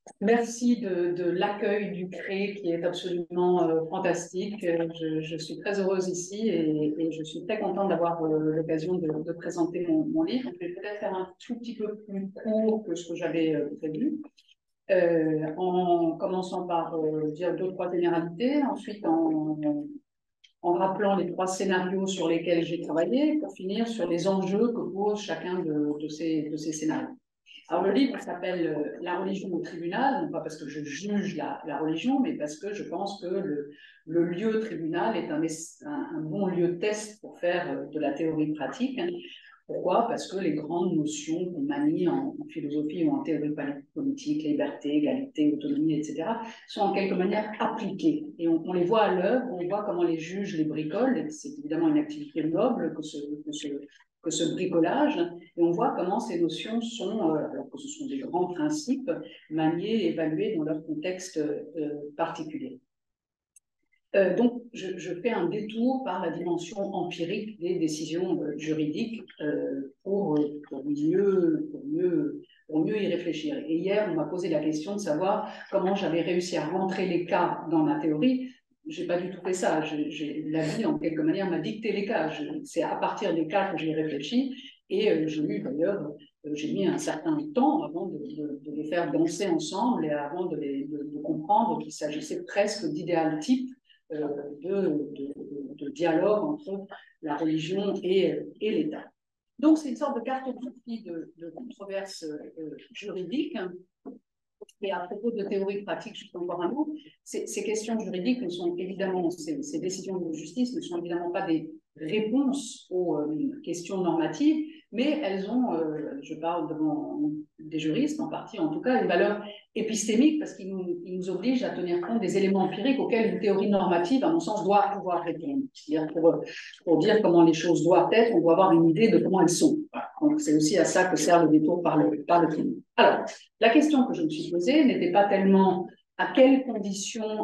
Merci de l'accueil du CRE qui est absolument fantastique. Je suis très heureuse ici et je suis très contente d'avoir l'occasion de présenter mon livre. Je vais peut-être faire un tout petit peu plus court que ce que j'avais prévu, en commençant par dire deux, trois généralités, ensuite en rappelant les trois scénarios sur lesquels j'ai travaillé, pour finir sur les enjeux que pose chacun de ces scénarios. Alors, le livre s'appelle La religion au tribunal, non pas parce que je juge la religion, mais parce que je pense que le lieu tribunal est un bon lieu de test pour faire de la théorie pratique. Pourquoi? Parce que les grandes notions qu'on manie en philosophie ou en théorie politique, liberté, égalité, autonomie, etc., sont en quelque manière appliquées. Et on les voit à l'œuvre, on voit comment les juges les bricolent. C'est évidemment une activité noble que ce bricolage, et on voit comment ces notions sont, alors que ce sont des grands principes, maniés et évalués dans leur contexte particulier. Donc, je fais un détour par la dimension empirique des décisions juridiques pour mieux y réfléchir. Et hier, on m'a posé la question de savoir comment j'avais réussi à rentrer les cas dans ma théorie. Je n'ai pas du tout fait ça. La vie, en quelque manière, m'a dicté les cas. C'est à partir des cas que j'ai réfléchi. Et j'ai mis un certain temps avant de les faire danser ensemble et avant de comprendre qu'il s'agissait presque d'idéal type de dialogue entre la religion et l'État. Donc, c'est une sorte de cartographie de controverses juridiques. Et à propos de théorie pratique, juste encore un mot, ces questions juridiques ne sont évidemment, ces décisions de justice ne sont évidemment pas des réponses aux questions normatives, mais elles ont, je parle devant des juristes en partie en tout cas, une valeur épistémique parce qu'ils nous obligent à tenir compte des éléments empiriques auxquels une théorie normative, à mon sens, doit pouvoir répondre. C'est-à-dire pour dire comment les choses doivent être, on doit avoir une idée de comment elles sont. Donc c'est aussi à ça que sert le détour par le crime. Alors, la question que je me suis posée n'était pas tellement à quelles conditions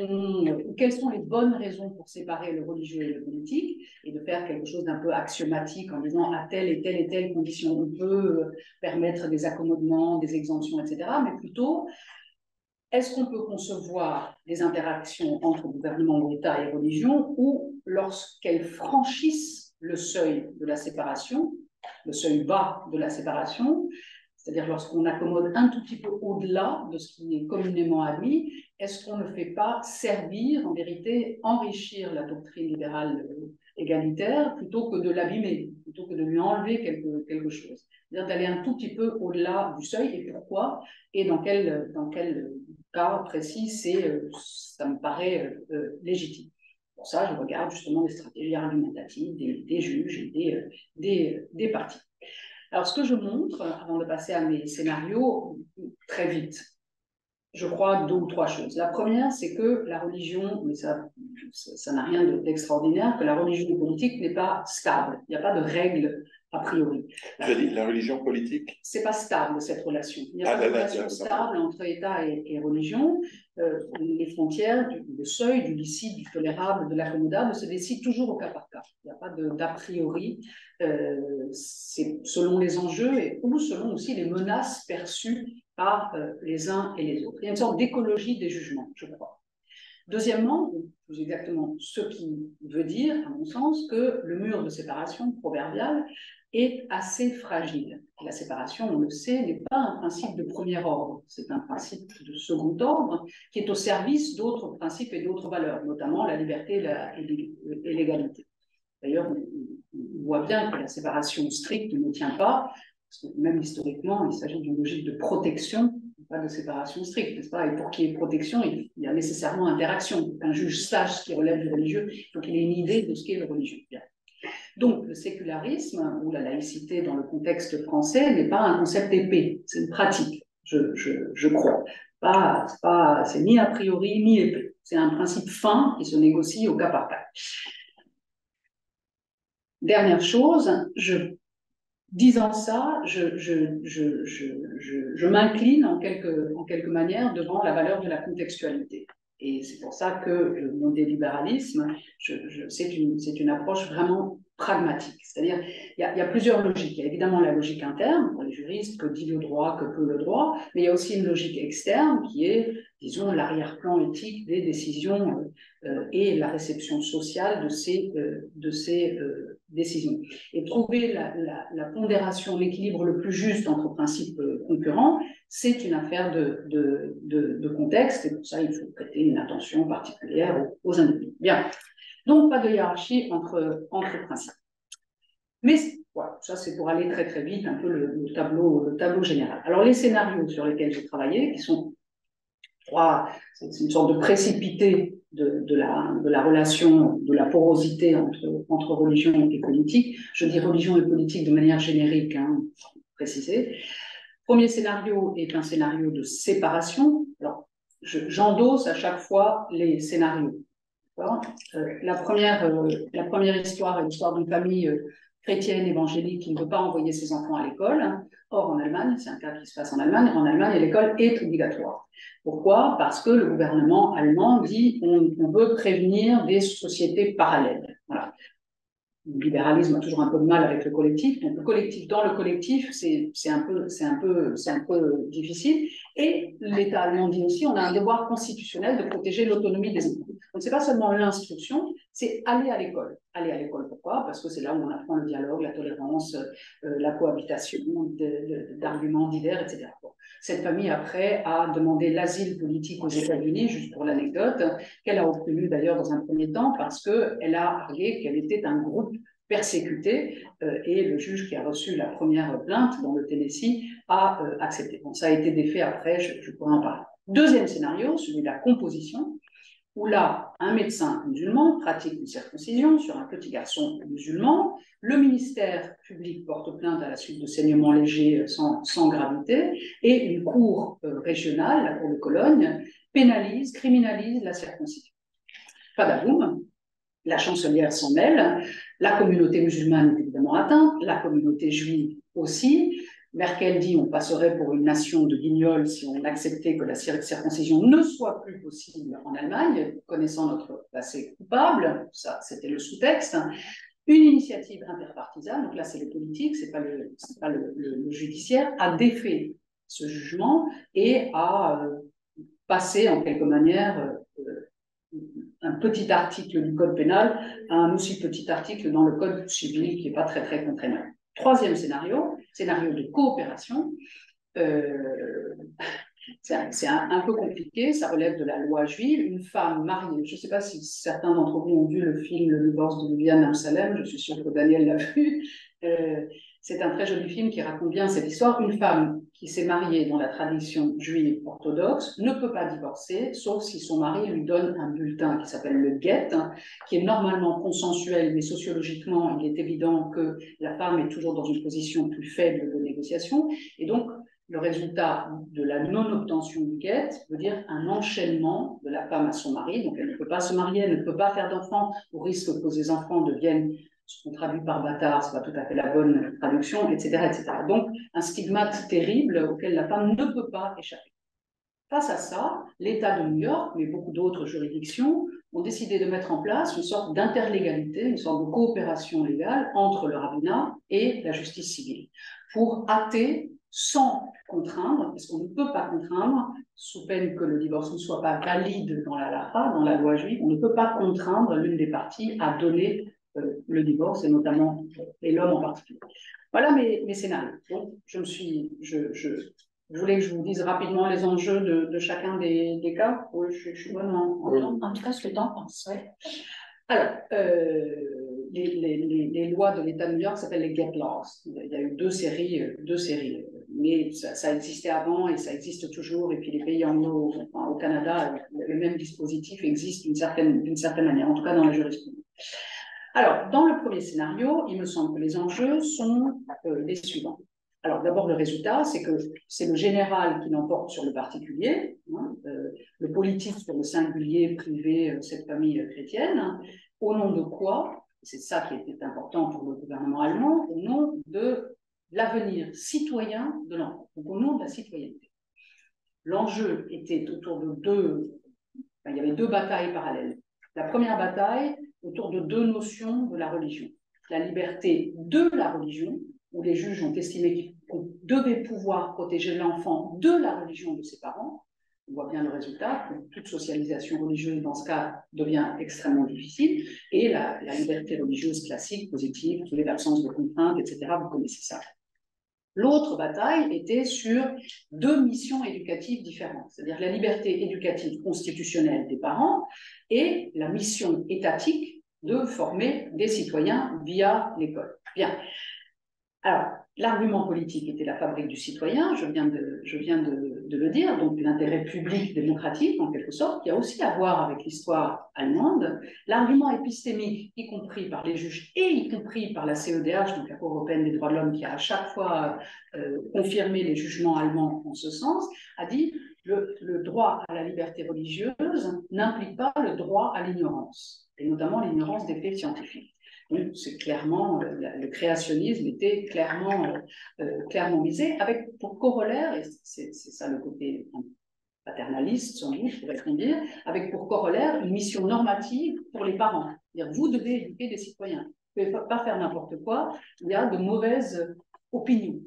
ou quelles sont les bonnes raisons pour séparer le religieux et le politique et de faire quelque chose d'un peu axiomatique en disant à telle et telle condition on peut permettre des accommodements, des exemptions, etc. Mais plutôt, est-ce qu'on peut concevoir des interactions entre gouvernement, État et religion ou lorsqu'elles franchissent le seuil de la séparation, le seuil bas de la séparation, c'est-à-dire lorsqu'on accommode un tout petit peu au-delà de ce qui est communément admis, est-ce qu'on ne fait pas servir, en vérité, enrichir la doctrine libérale égalitaire plutôt que de l'abîmer, plutôt que de lui enlever quelque chose? C'est-à-dire d'aller un tout petit peu au-delà du seuil, et pourquoi, et dans quel cas précis, ça me paraît légitime. Pour ça, je regarde justement les stratégies argumentatives des juges et des partis. Alors, ce que je montre, avant de passer à mes scénarios, très vite, je crois deux ou trois choses. La première, c'est que la religion, mais ça n'a rien d'extraordinaire, que la religion politique n'est pas stable. Il n'y a pas de règles a priori. La religion politique? C'est pas stable, cette relation. Il n'y a pas de relation stable entre État et religion. Les frontières, le seuil du licite, du tolérable, de l'accommodable se décident toujours au cas par cas. Il n'y a pas d'a priori. C'est selon les enjeux ou selon aussi les menaces perçues par les uns et les autres. Il y a une sorte d'écologie des jugements, je crois. Deuxièmement, plus exactement ce qui veut dire, à mon sens, que le mur de séparation proverbial est assez fragile. La séparation, on le sait, n'est pas un principe de premier ordre, c'est un principe de second ordre qui est au service d'autres principes et d'autres valeurs, notamment la liberté et l'égalité. D'ailleurs, on voit bien que la séparation stricte ne tient pas, parce que même historiquement, il s'agit d'une logique de protection, pas de séparation stricte, n'est-ce pas? Et pour qu'il y ait protection, il y a nécessairement interaction. Pour qu'un juge sache ce qui relève du religieux, il faut qu'il ait une idée de ce qu'est le religieux. Bien. Donc, le sécularisme ou la laïcité dans le contexte français n'est pas un concept épais, c'est une pratique, je crois. C'est ni a priori ni épais. C'est un principe fin qui se négocie au cas par cas. Dernière chose, disant ça, je m'incline en quelque manière devant la valeur de la contextualité. Et c'est pour ça que mon délibéralisme, c'est une approche vraiment pragmatique. C'est-à-dire, il y a plusieurs logiques. Il y a évidemment la logique interne, pour les juristes, que dit le droit, que peut le droit, mais il y a aussi une logique externe qui est, disons, l'arrière-plan éthique des décisions et la réception sociale de ces décisions. Et trouver la pondération, l'équilibre le plus juste entre principes concurrents, c'est une affaire de contexte, et pour ça, il faut prêter une attention particulière aux individus. Bien. Donc, pas de hiérarchie entre principes. Mais voilà, ça c'est pour aller très très vite, un peu le tableau général. Alors, les scénarios sur lesquels j'ai travaillé, qui sont trois, c'est une sorte de précipité de la relation, de la porosité entre religion et politique. Je dis religion et politique de manière générique, hein, préciser. Premier scénario est un scénario de séparation. Alors, j'endosse à chaque fois les scénarios. La première histoire est l'histoire d'une famille chrétienne évangélique qui ne veut pas envoyer ses enfants à l'école. Or, en Allemagne, c'est un cas qui se passe en Allemagne, l'école est obligatoire. Pourquoi? Parce que le gouvernement allemand dit on veut prévenir des sociétés parallèles. Voilà. Le libéralisme a toujours un peu de mal avec le collectif, donc dans le collectif, c'est un peu difficile. Et l'État allemand dit aussi on a un devoir constitutionnel de protéger l'autonomie des enfants. Donc c'est pas seulement l'instruction, c'est aller à l'école. Aller à l'école, pourquoi? Parce que c'est là où on apprend le dialogue, la tolérance, la cohabitation d'arguments divers, etc. Bon. Cette famille, après, a demandé l'asile politique aux États-Unis, juste pour l'anecdote, qu'elle a obtenu d'ailleurs dans un premier temps parce qu'elle a argué qu'elle était un groupe persécuté et le juge qui a reçu la première plainte dans le Tennessee a accepté. Bon, ça a été défait après, je pourrais en parler. Deuxième scénario, celui de la composition, où là, un médecin musulman pratique une circoncision sur un petit garçon musulman. Le ministère public porte plainte à la suite de saignements légers sans gravité, et une cour régionale, la cour de Cologne, criminalise la circoncision. Padaboum, la chancelière s'en mêle, la communauté musulmane est évidemment atteinte, la communauté juive aussi. Merkel dit on passerait pour une nation de guignols si on acceptait que la circoncision ne soit plus possible en Allemagne, connaissant notre passé coupable, ça c'était le sous-texte. Une initiative interpartisane, donc là c'est le politique, c'est pas le judiciaire, a défait ce jugement et a passé en quelque manière un petit article du code pénal à un aussi petit article dans le code civil qui n'est pas très très contraignant. Troisième scénario de coopération. C'est un peu compliqué, ça relève de la loi juive. Une femme mariée, je ne sais pas si certains d'entre vous ont vu le film Le divorce de Viviane Amsalem, je suis sûre que Daniel l'a vu. C'est un très joli film qui raconte bien cette histoire. Une femme qui s'est mariée dans la tradition juive orthodoxe ne peut pas divorcer, sauf si son mari lui donne un bulletin qui s'appelle le get, qui est normalement consensuel, mais sociologiquement, il est évident que la femme est toujours dans une position plus faible de négociation. Et donc, le résultat de la non-obtention du get veut dire un enchaînement de la femme à son mari. Donc, elle ne peut pas se marier, elle ne peut pas faire d'enfants, au risque que ses enfants deviennent ce qu'on traduit par bâtard, ce n'est pas tout à fait la bonne traduction, etc., etc. Donc, un stigmate terrible auquel la femme ne peut pas échapper. Face à ça, l'État de New York, mais beaucoup d'autres juridictions, ont décidé de mettre en place une sorte d'interlégalité, une sorte de coopération légale entre le rabbinat et la justice civile, pour hâter sans contraindre, parce qu'on ne peut pas contraindre, sous peine que le divorce ne soit pas valide dans la halakha, dans la loi juive, on ne peut pas contraindre l'une des parties à donner le divorce, et notamment et l'homme en particulier. Voilà mes scénarios. Donc, je voulais que je vous dise rapidement les enjeux de chacun des cas. Oui, je suis bonne en temps. En tout cas, ce que le temps pense. Ouais. Alors, les lois de l'État de New York s'appellent les Get Laws. Il y a eu deux séries, mais ça existait avant et ça existe toujours. Et puis les pays au Canada, le même dispositif existe d'une certaine manière, en tout cas dans la jurisprudence. Alors, dans le premier scénario, il me semble que les enjeux sont les suivants. Alors, d'abord, le résultat, c'est que c'est le général qui l'emporte sur le particulier, hein, le politique sur le singulier, privé, cette famille chrétienne, au nom de quoi, c'est ça qui était important pour le gouvernement allemand, au nom de l'avenir citoyen de l'enfant, donc au nom de la citoyenneté. L'enjeu était autour de il y avait deux batailles parallèles. La première bataille, autour de deux notions de la religion. la liberté de la religion, où les juges ont estimé qu'on devait pouvoir protéger l'enfant de la religion de ses parents. On voit bien le résultat, toute socialisation religieuse dans ce cas devient extrêmement difficile, et la liberté religieuse classique, positive, qui est l'absence de contraintes, etc., vous connaissez ça. L'autre bataille était sur deux missions éducatives différentes, c'est-à-dire la liberté éducative constitutionnelle des parents et la mission étatique de former des citoyens via l'école. Bien. Alors, l'argument politique était la fabrique du citoyen, je viens de le dire, donc l'intérêt public démocratique, en quelque sorte, qui a aussi à voir avec l'histoire allemande. L'argument épistémique, y compris par les juges et y compris par la CEDH, donc la Cour européenne des droits de l'homme, qui a à chaque fois confirmé les jugements allemands en ce sens, a dit le droit à la liberté religieuse n'implique pas le droit à l'ignorance, et notamment l'ignorance des faits scientifiques. Donc, c'est clairement, le créationnisme était clairement misé, avec pour corollaire, et c'est ça le côté paternaliste, sans doute, pourrait-on dire, avec pour corollaire une mission normative pour les parents. C'est-à-dire, vous devez éduquer des citoyens. Vous ne pouvez pas faire n'importe quoi, il y a de mauvaises opinions.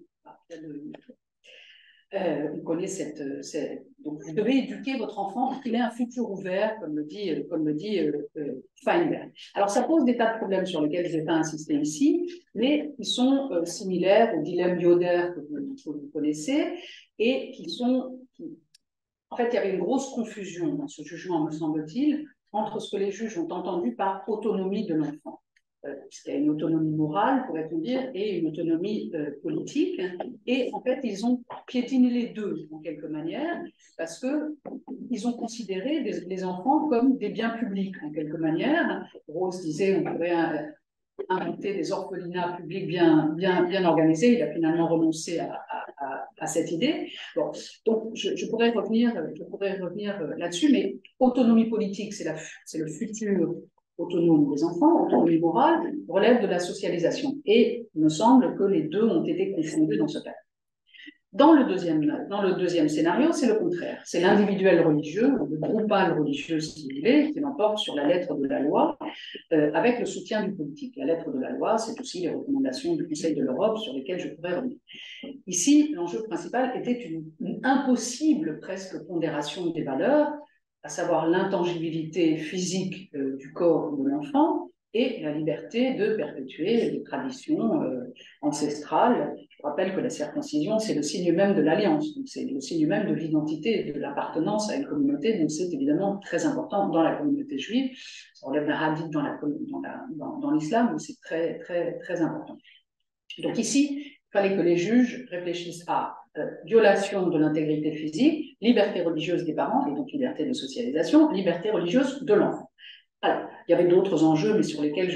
On connaît donc vous devez éduquer votre enfant pour qu'il ait un futur ouvert, comme le dit Feinberg. Alors ça pose des tas de problèmes sur lesquels je ne vais pas insister ici, mais qui sont similaires au dilemme Yoder que vous connaissez, et en fait, il y avait une grosse confusion dans ce jugement, me semble-t-il, entre ce que les juges ont entendu par autonomie de l'enfant. C'était une autonomie morale, pourrait-on dire, et une autonomie politique. Et en fait, ils ont piétiné les deux, en quelque manière, parce qu'ils ont considéré les enfants comme des biens publics, en quelque manière. Rawls disait on pourrait inventer des orphelinats publics bien organisés. Il a finalement renoncé à cette idée. Bon, donc, je pourrais revenir là-dessus, mais autonomie politique, c'est le futur autonome des enfants, autonomie morale, relève de la socialisation. Et il me semble que les deux ont été confondus dans ce cas. Dans le deuxième scénario, c'est le contraire. C'est l'individuel religieux, le groupal religieux civilé, qui l'emporte sur la lettre de la loi, avec le soutien du politique. La lettre de la loi, c'est aussi les recommandations du Conseil de l'Europe sur lesquelles je pourrais revenir. Ici, l'enjeu principal était une impossible presque pondération des valeurs, à savoir l'intangibilité physique du corps de l'enfant et la liberté de perpétuer les traditions ancestrales. Je rappelle que la circoncision, c'est le signe même de l'alliance, c'est le signe même de l'identité et de l'appartenance à une communauté, donc c'est évidemment très important dans la communauté juive. Ça relève d'un hadith dans l'islam, mais c'est très important. Donc ici, il fallait que les juges réfléchissent à violation de l'intégrité physique, liberté religieuse des parents, et donc liberté de socialisation, liberté religieuse de l'enfant. Alors, il y avait d'autres enjeux, mais sur lesquels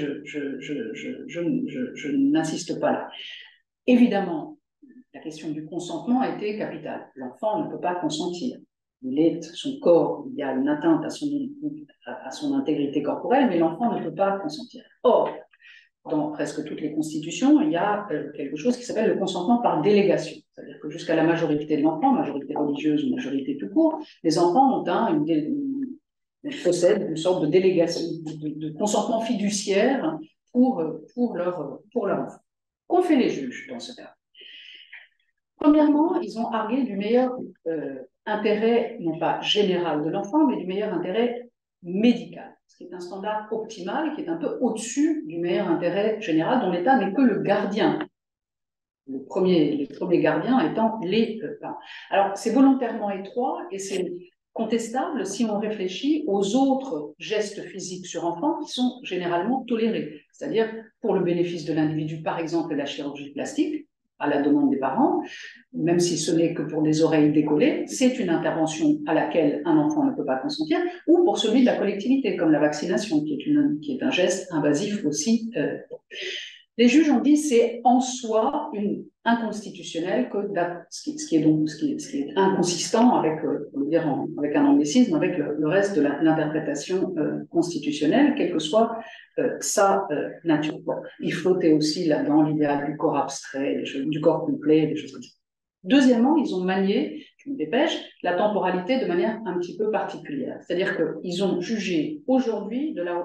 je n'insiste pas là. Évidemment, la question du consentement était capitale. L'enfant ne peut pas consentir. Son corps, il y a une atteinte à son intégrité corporelle, mais l'enfant ne peut pas consentir. Or, dans presque toutes les constitutions, il y a quelque chose qui s'appelle le consentement par délégation. C'est-à-dire que jusqu'à la majorité de l'enfant, majorité religieuse ou majorité tout court, les enfants possèdent une sorte de délégation, de consentement fiduciaire pour leur enfant. Qu'ont fait les juges dans ce cas? Premièrement, ils ont argué du meilleur intérêt, non pas général de l'enfant, mais du meilleur intérêt médical, ce qui est un standard optimal, qui est un peu au-dessus du meilleur intérêt général, dont l'État n'est que le gardien. Les premiers gardiens étant les parents. Alors, c'est volontairement étroit et c'est contestable si on réfléchit aux autres gestes physiques sur enfants qui sont généralement tolérés. C'est-à-dire, pour le bénéfice de l'individu, par exemple, la chirurgie plastique, à la demande des parents, même si ce n'est que pour des oreilles décollées, c'est une intervention à laquelle un enfant ne peut pas consentir, ou pour celui de la collectivité, comme la vaccination, qui est un geste invasif aussi. Les juges ont dit c'est en soi inconstitutionnel, ce qui est inconsistant avec, on va dire avec un anglicisme, avec le reste de l'interprétation constitutionnelle, quelle que soit sa nature. Bon, il flottait aussi là-dedans l'idéal du corps abstrait, du corps complet, des choses comme ça. Deuxièmement, ils ont manié, je me dépêche, la temporalité de manière un petit peu particulière. C'est-à-dire qu'ils ont jugé aujourd'hui de la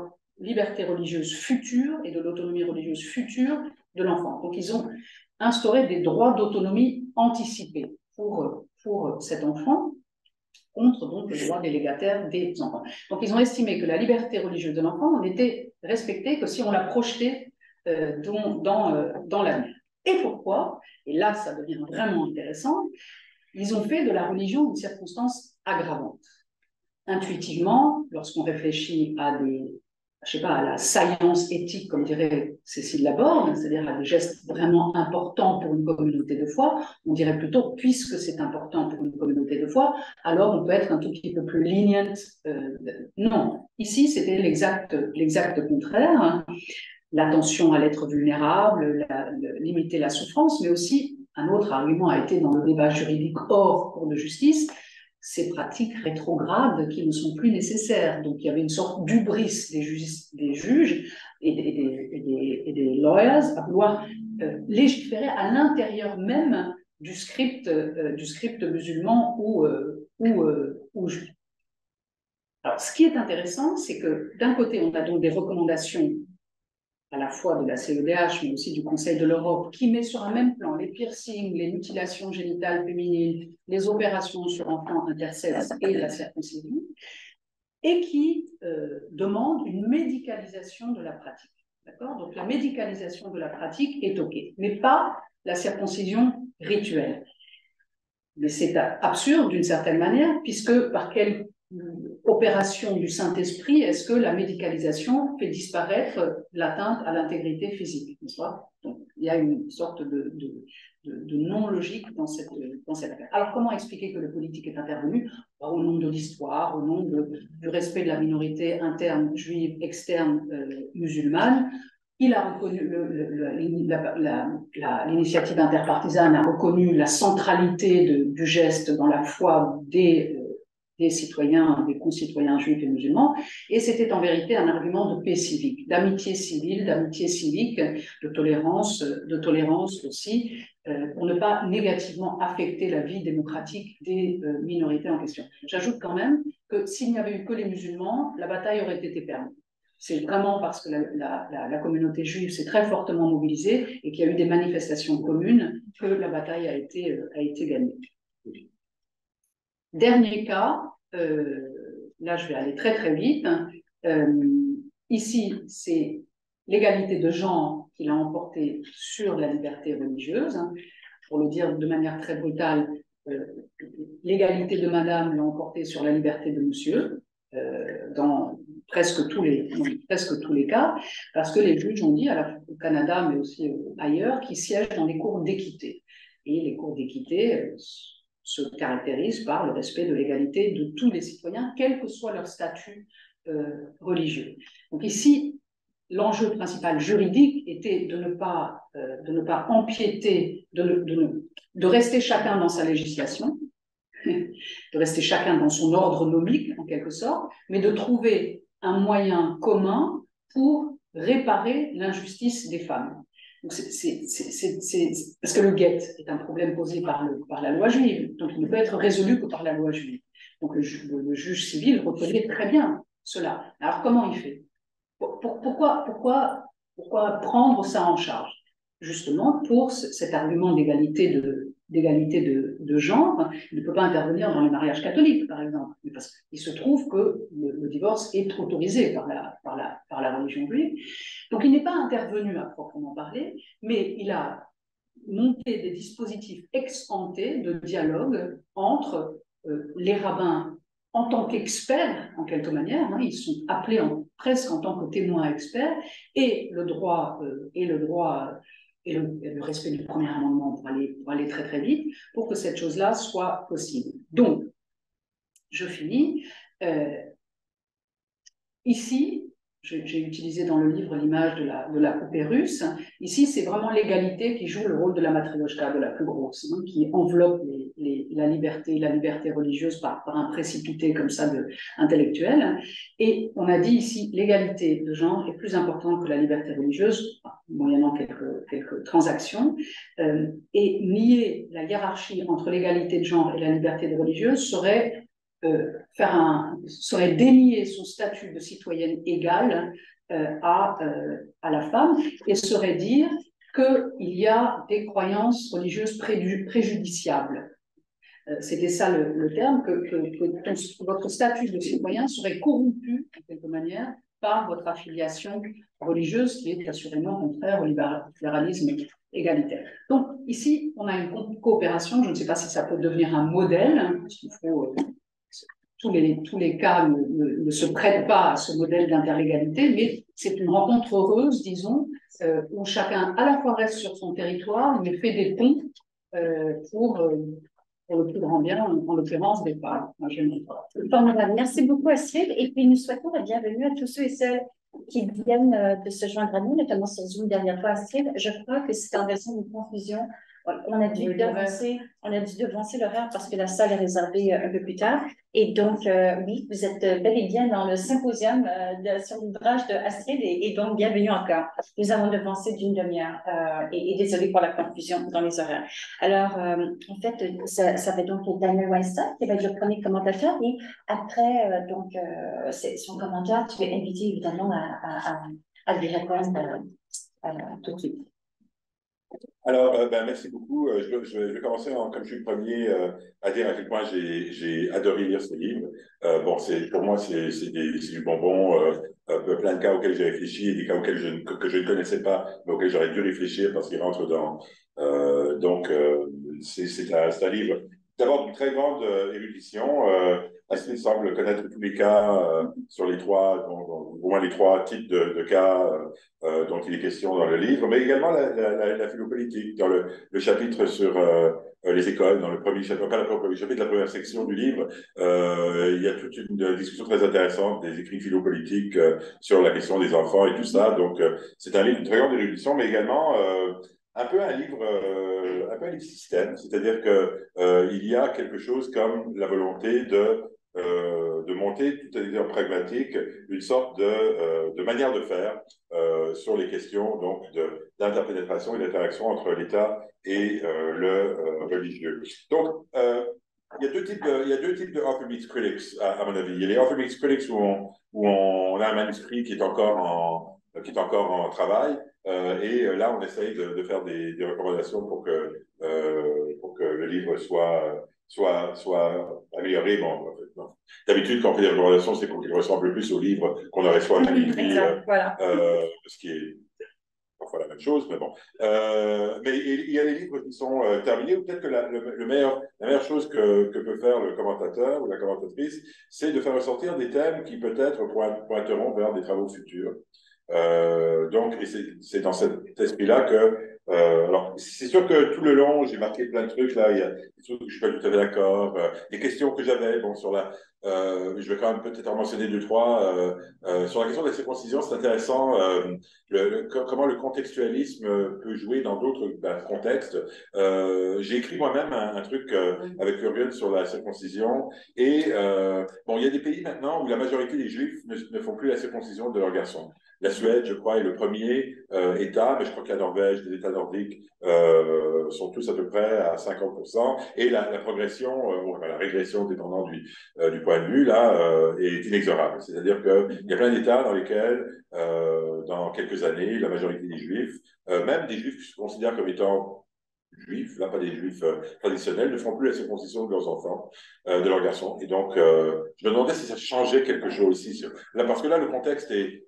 liberté religieuse future et de l'autonomie religieuse future de l'enfant. Donc, ils ont instauré des droits d'autonomie anticipés pour cet enfant, contre donc le droit délégataire des enfants. Donc, ils ont estimé que la liberté religieuse de l'enfant n'était respectée que si on la projetait dans l'avenir. Et pourquoi? Et là, ça devient vraiment intéressant. Ils ont fait de la religion une circonstance aggravante. Intuitivement, lorsqu'on réfléchit à à la science éthique, comme dirait Cécile Laborde, c'est-à-dire à des gestes vraiment importants pour une communauté de foi, on dirait plutôt, puisque c'est important pour une communauté de foi, alors on peut être un tout petit peu plus lenient. Non, ici, c'était l'exact contraire. L'attention à l'être vulnérable, limiter la souffrance, mais aussi, un autre argument a été dans le débat juridique hors cour de justice, ces pratiques rétrogrades qui ne sont plus nécessaires. Donc il y avait une sorte d'hubris des juges et des lawyers à vouloir légiférer à l'intérieur même du script musulman ou juif. Alors ce qui est intéressant, c'est que d'un côté, on a donc des recommandations à la fois de la CEDH, mais aussi du Conseil de l'Europe, qui met sur un même plan les piercings, les mutilations génitales féminines, les opérations sur enfants intersexes et la circoncision, et qui demande une médicalisation de la pratique. D'accord ? Donc la médicalisation de la pratique est OK, mais pas la circoncision rituelle. Mais c'est absurde d'une certaine manière, puisque par quelle opération du Saint-Esprit est-ce que la médicalisation fait disparaître l'atteinte à l'intégrité physique, n'est-ce pas? Donc, il y a une sorte de non-logique dans cette affaire. Alors, comment expliquer que le politique est intervenu? Au nom de l'histoire, au nom du respect de la minorité interne juive, externe musulmane. Il a reconnu, l'initiative interpartisane a reconnu la centralité du geste dans la foi des citoyens, des concitoyens juifs et musulmans, et c'était en vérité un argument de paix civique, d'amitié civile, d'amitié civique, de tolérance aussi, pour ne pas négativement affecter la vie démocratique des minorités en question. J'ajoute quand même que s'il n'y avait eu que les musulmans, la bataille aurait été perdue. C'est vraiment parce que la communauté juive s'est très fortement mobilisée et qu'il y a eu des manifestations communes que la bataille a été gagnée. Dernier cas, là je vais aller très très vite. Ici, c'est l'égalité de genre qui l'a emporté sur la liberté religieuse. Pour le dire de manière très brutale, l'égalité de madame l'a emporté sur la liberté de monsieur, dans presque tous les cas, parce que les juges ont dit, à la fois au Canada mais aussi ailleurs, qu'ils siègent dans les cours d'équité. Et les cours d'équité se caractérisent par le respect de l'égalité de tous les citoyens, quel que soit leur statut religieux. Donc ici, l'enjeu principal juridique était de ne pas empiéter, de rester chacun dans sa législation, de rester chacun dans son ordre nomique, en quelque sorte, mais de trouver un moyen commun pour réparer l'injustice des femmes. Donc parce que le guet est un problème posé par la loi juive, donc il ne peut être résolu que par la loi juive. Donc le juge civil reconnaît très bien cela. Alors comment il fait? Pourquoi prendre ça en charge? Justement pour cet argument d'égalité de genre, il ne peut pas intervenir dans les mariages catholiques, par exemple, parce qu'il se trouve que le divorce est autorisé par la religion juive. Donc il n'est pas intervenu à proprement parler, mais il a monté des dispositifs ex ante de dialogue entre les rabbins en tant qu'experts, en quelque manière, hein, ils sont appelés presque en tant que témoins experts, et le droit et le respect du premier amendement pour aller très très vite, pour que cette chose-là soit possible. Donc, je finis. Ici, j'ai utilisé dans le livre l'image de la poupée russe. Ici, c'est vraiment l'égalité qui joue le rôle de la matrioshka, de la plus grosse, hein, qui enveloppe la liberté religieuse par un précipité comme ça intellectuel. Et on a dit ici, l'égalité de genre est plus importante que la liberté religieuse, moyennant quelques transactions, et nier la hiérarchie entre l'égalité de genre et la liberté religieuse serait dénier son statut de citoyenne égale à la femme et serait dire qu'il y a des croyances religieuses préjudiciables. C'était ça le terme, que votre statut de citoyen serait corrompu, de quelque manière, par votre affiliation religieuse, qui est assurément contraire au libéralisme égalitaire. Donc, ici, on a une coopération, je ne sais pas si ça peut devenir un modèle, hein, parce qu'il faut... tous les cas ne se prêtent pas à ce modèle d'interlégalité, mais c'est une rencontre heureuse, disons, où chacun à la fois reste sur son territoire, mais fait des ponts pour le plus grand bien, en l'occurrence des femmes. Formidable. Merci beaucoup, Astrid. Et puis, nous souhaitons la bienvenue à tous ceux et celles qui viennent de se joindre à nous, notamment sur Zoom dernière fois, Astrid. Je crois que c'est en raison d'une confusion. On a dû devancer l'horaire parce que la salle est réservée un peu plus tard. Et donc, oui, vous êtes bel et bien dans le symposium sur l'ouvrage de Astrid et donc bienvenue encore. Nous avons devancé d'une demi-heure et désolé pour la confusion dans les horaires. Alors, en fait, ça va donc être Daniel Weinstein qui va être le premier commentateur et après, son commentaire, tu es invité évidemment à lui répondre tout de suite. Alors, merci beaucoup. Je vais commencer, comme je suis le premier, à dire à quel point j'ai adoré lire ce livre. Pour moi, c'est du bonbon, plein de cas auxquels j'ai réfléchi et des cas que je ne connaissais pas, mais auxquels j'aurais dû réfléchir parce qu'ils rentrent dans... c'est un livre d'abord d'une très grande érudition. Astrid semble connaître tous les cas sur les trois, au moins les trois types de cas dont il est question dans le livre, mais également la philopolitique. Dans le chapitre sur les écoles, dans le premier chapitre, pas le premier chapitre, la première section du livre, il y a toute une discussion très intéressante des écrits philopolitiques sur la question des enfants et tout ça. Donc, c'est un livre de très grande érudition, mais également un peu un livre système, c'est-à-dire que il y a quelque chose comme la volonté de monter, tout à dire pragmatique, une sorte de manière de faire sur les questions donc d'interpénétration et d'interaction entre l'État et le religieux. Donc, il y a deux types de author meets critics, à mon avis. Il y a les author meets critics où on a un manuscrit qui est encore en travail, et là, on essaye de faire des recommandations pour que le livre soit amélioré. Bon, en fait, non. D'habitude, quand on fait des recommandations, c'est pour qu'il ressemble plus au livre qu'on aurait soit mal écrit, voilà. ce qui est parfois la même chose, mais bon. Mais il y a des livres qui sont terminés, ou peut-être que la meilleure chose que peut faire le commentateur ou la commentatrice, c'est de faire ressortir des thèmes qui peut-être pointeront vers des travaux futurs. Donc, c'est dans cet esprit-là que alors, c'est sûr que tout le long, j'ai marqué plein de trucs. Là, il y a des trucs où je suis pas tout à fait d'accord. Des questions que j'avais, bon, je vais quand même peut-être en mentionner deux, trois. Sur la question de la circoncision, c'est intéressant comment le contextualisme peut jouer dans d'autres contextes. J'ai écrit moi-même un truc avec Urgen sur la circoncision. Et bon, il y a des pays maintenant où la majorité des Juifs ne font plus la circoncision de leurs garçons. La Suède, je crois, est le premier État, mais je crois que la Norvège, les États nordiques sont tous à peu près à 50%. Et la progression, la régression, dépendant du point de vue, là, est inexorable. C'est-à-dire qu'il y a plein d'États dans lesquels, dans quelques années, la majorité des Juifs, même des Juifs qui se considèrent comme étant juifs, là pas des juifs traditionnels, ne font plus la circoncision de leurs enfants, de leurs garçons. Et donc, je me demandais si ça changeait quelque chose ici. Là, parce que là, le contexte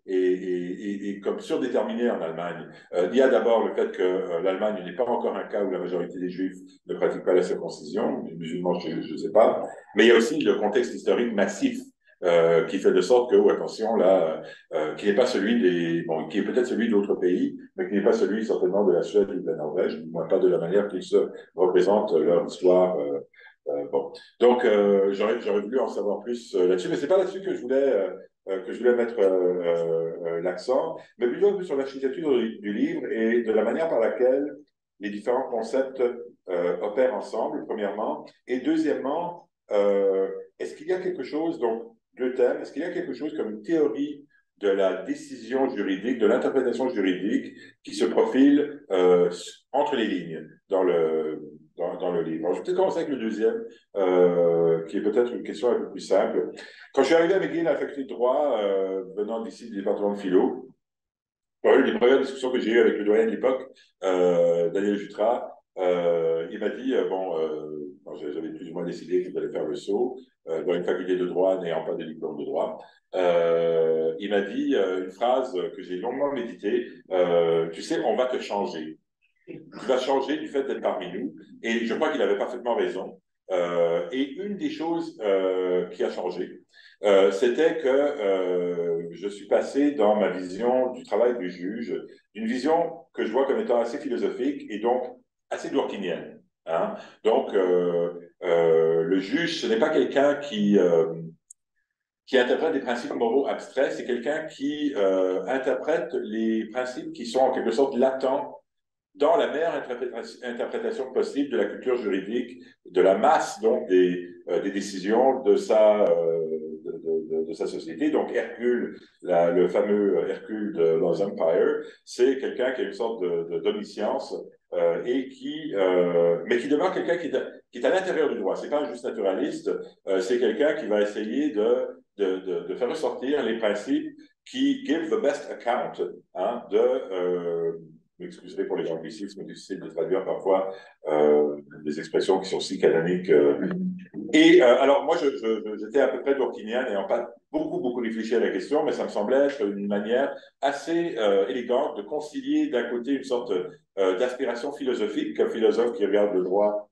est comme surdéterminé en Allemagne. Il y a d'abord le fait que l'Allemagne n'est pas encore un cas où la majorité des juifs ne pratiquent pas la circoncision, les musulmans, je ne sais pas. Mais il y a aussi le contexte historique massif qui fait de sorte que, attention, là, qui n'est pas celui qui est peut-être celui d'autres pays, mais qui n'est pas celui certainement de la Suède ou de la Norvège, du moins pas de la manière qu'ils se représentent leur histoire. Bon. Donc, j'aurais voulu en savoir plus là-dessus, mais c'est pas là-dessus que je voulais mettre l'accent, mais plutôt un peu sur l'architecture du livre et de la manière par laquelle les différents concepts opèrent ensemble, premièrement, et deuxièmement, est-ce qu'il y a quelque chose, donc, deux thèmes, est-ce qu'il y a quelque chose comme une théorie de la décision juridique, de l'interprétation juridique qui se profile entre les lignes dans le livre. Alors, je vais peut-être commencer avec le deuxième, qui est peut-être une question un peu plus simple. Quand je suis arrivé à McGill à la faculté de droit, venant d'ici du département de philo, les premières discussions que j'ai eues avec le doyen de l'époque, Daniel Jutras, il m'a dit, j'avais plus ou moins décidé que j'allais faire le saut dans une faculté de droit n'ayant pas de diplôme de droit. Il m'a dit une phrase que j'ai longuement méditée, tu sais, on va te changer. Tu vas changer du fait d'être parmi nous. Et je crois qu'il avait parfaitement raison. Et une des choses qui a changé, c'était que je suis passé dans ma vision du travail du juge, d'une vision que je vois comme étant assez philosophique et donc assez dworkinienne. Hein. Donc, le juge, ce n'est pas quelqu'un qui interprète des principes moraux abstraits, c'est quelqu'un qui interprète les principes qui sont en quelque sorte latents dans la meilleure interprétation possible de la culture juridique, de la masse donc des décisions de sa société. Donc Hercule, le fameux Hercule de Lost Empire, c'est quelqu'un qui a une sorte d'omniscience et mais qui demeure quelqu'un qui est à l'intérieur du droit. C'est pas un juste naturaliste, c'est quelqu'un qui va essayer de faire ressortir les principes qui give the best account m'excuserez pour les anglicismes, mais difficile de traduire parfois des expressions qui sont si canoniques. Alors, moi, j'étais à peu près dworkinien, n'ayant pas beaucoup réfléchi à la question, mais ça me semblait être une manière assez élégante de concilier d'un côté une sorte d'aspiration philosophique qu'un philosophe qui regarde le droit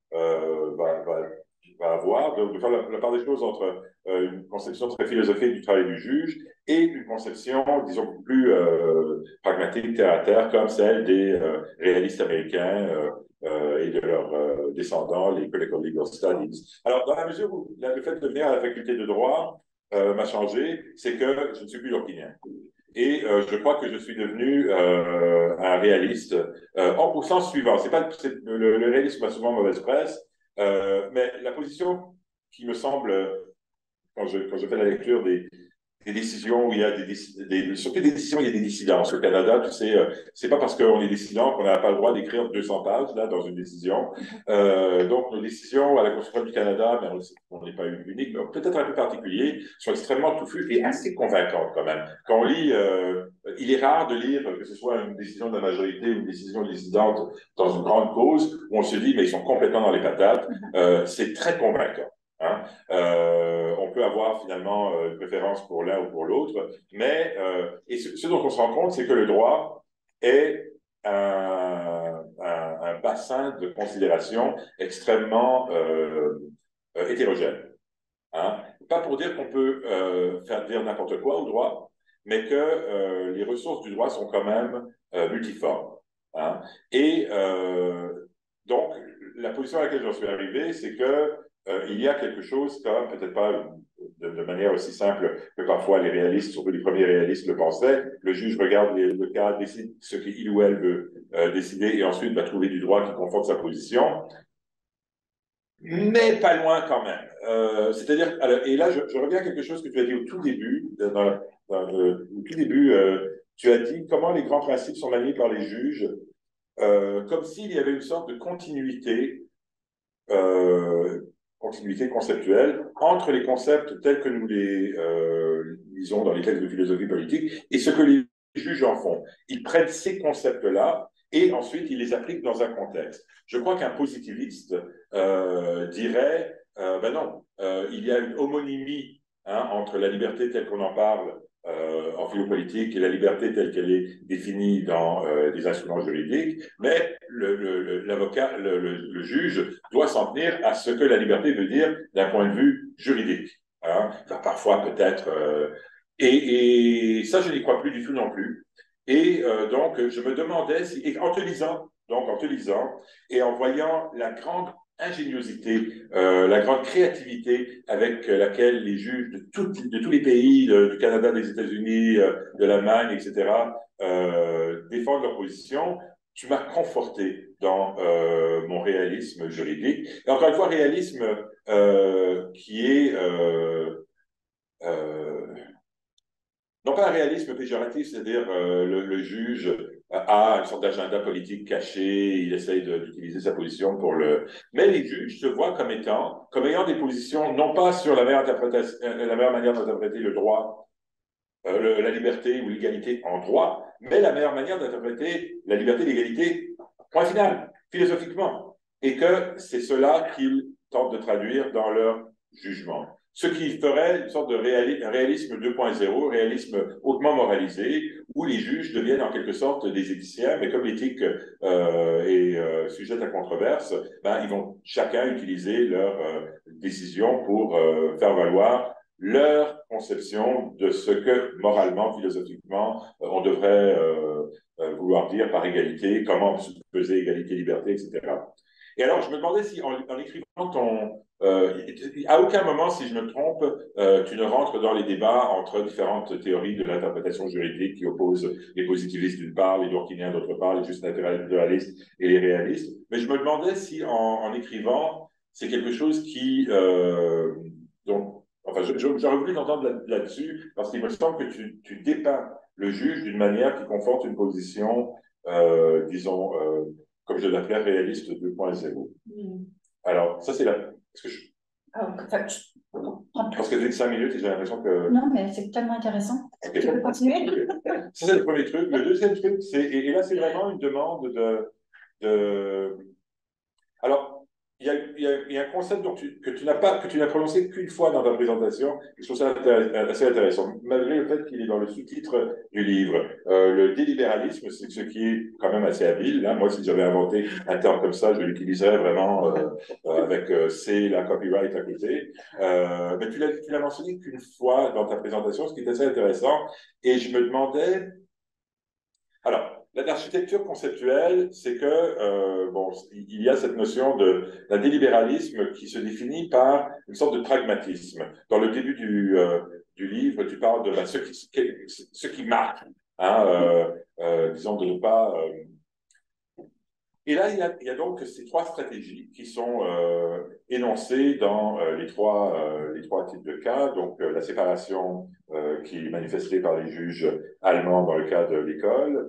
va avoir, de faire la part des choses entre une conception très philosophique du travail du juge et une conception, disons, beaucoup plus pragmatique, terre à terre, comme celle des réalistes américains et de leurs descendants, les Critical Legal Studies. Alors, dans la mesure où le fait de venir à la faculté de droit m'a changé, c'est que je ne suis plus dworkinien. Et je crois que je suis devenu un réaliste au sens suivant. Le réalisme a souvent mauvaise presse, mais la position qui me semble, quand je fais la lecture des décisions où il y a surtout des décisions où il y a des dissidences. Au Canada, tu sais, c'est pas parce qu'on est dissident qu'on n'a pas le droit d'écrire 200 pages là dans une décision. Donc nos décisions à la Cour suprême du Canada, mais on n'est pas unique, mais peut-être un peu particulier, sont extrêmement touffues et assez convaincantes quand même. Quand on lit, il est rare de lire que ce soit une décision de la majorité ou une décision dissidente dans une grande cause où on se dit mais ils sont complètement dans les patates. C'est très convaincant. Hein. On peut avoir finalement une préférence pour l'un ou pour l'autre, mais ce dont on se rend compte, c'est que le droit est un bassin de considération extrêmement hétérogène. Hein. Pas pour dire qu'on peut faire dire n'importe quoi au droit, mais que les ressources du droit sont quand même multiformes. Hein. Et donc, la position à laquelle j'en suis arrivé, c'est que il y a quelque chose, comme peut-être pas de manière aussi simple que parfois les réalistes, surtout les premiers réalistes le pensaient. Le juge regarde le cas, décide ce qu'il ou elle veut décider et ensuite va trouver du droit qui conforte sa position. Mais pas loin quand même. C'est-à-dire, et là, je reviens à quelque chose que tu as dit au tout début. Au tout début, tu as dit comment les grands principes sont maniés par les juges, comme s'il y avait une sorte de continuité conceptuelle entre les concepts tels que nous les lisons dans les textes de philosophie politique et ce que les juges en font. Ils prennent ces concepts-là et ensuite ils les appliquent dans un contexte. Je crois qu'un positiviste dirait, ben non, il y a une homonymie entre la liberté telle qu'on en parle en philo-politique et la liberté telle qu'elle est définie dans des instruments juridiques, mais l'avocat, le juge doit s'en tenir à ce que la liberté veut dire d'un point de vue juridique. Hein. Enfin, parfois peut-être. Et ça, je n'y crois plus du tout non plus. Et donc, je me demandais, en te lisant, et en voyant la grande ingéniosité, la grande créativité avec laquelle les juges de tous les pays, du Canada, des États-Unis, de l'Allemagne, etc., défendent leur position, tu m'as conforté dans mon réalisme juridique. Et encore une fois, réalisme qui est non pas un réalisme péjoratif, c'est-à-dire le juge a une sorte d'agenda politique caché, il essaye d'utiliser sa position pour le... Mais les juges se voient comme ayant des positions, non pas sur la meilleure manière d'interpréter le droit, la liberté ou l'égalité en droit, mais la meilleure manière d'interpréter la liberté et l'égalité, point final, philosophiquement, et que c'est cela qu'ils tentent de traduire dans leur jugement. Ce qui ferait une sorte de réalisme 2.0, réalisme hautement moralisé, où les juges deviennent en quelque sorte des éthiciens, mais comme l'éthique est sujette à controverse, ben, ils vont chacun utiliser leur décision pour faire valoir leur conception de ce que moralement, philosophiquement, on devrait vouloir dire par égalité, comment peser égalité, liberté, etc. Et alors, je me demandais si, en écrivant ton... à aucun moment, si je me trompe, tu ne rentres dans les débats entre différentes théories de l'interprétation juridique qui opposent les positivistes d'une part, les dworkiniens d'autre part, les justes naturalistes et les réalistes. Mais je me demandais si, en écrivant, c'est quelque chose qui... enfin, j'aurais voulu t'entendre là-dessus, parce qu'il me semble que tu dépeins le juge d'une manière qui conforte une position, disons... comme je l'appelais, réaliste 2.0. Alors, ça, c'est la... Parce que j'ai 5 minutes et j'ai l'impression que... Non, mais c'est tellement intéressant. Okay. Tu peux continuer. Ça, c'est le premier truc. Le deuxième truc, c'est... Et là, c'est vraiment une demande de... Alors, il y a un concept que tu n'as prononcé qu'une fois dans ta présentation, et je trouve ça assez intéressant, malgré le fait qu'il est dans le sous-titre du livre. Le délibéralisme, c'est ce qui est quand même assez habile. Là, moi, si j'avais inventé un terme comme ça, je l'utiliserais vraiment avec C, la copyright à côté. Mais tu l'as mentionné qu'une fois dans ta présentation, ce qui est assez intéressant, et je me demandais... Alors, l'architecture conceptuelle, c'est que, bon, il y a cette notion d'un délibéralisme qui se définit par une sorte de pragmatisme. Dans le début du livre, tu parles de ce qui marque, hein, disons, de ne pas... Et là, il y a donc ces 3 stratégies qui sont énoncées dans les trois types de cas. Donc, la séparation qui est manifestée par les juges allemands dans le cas de l'école,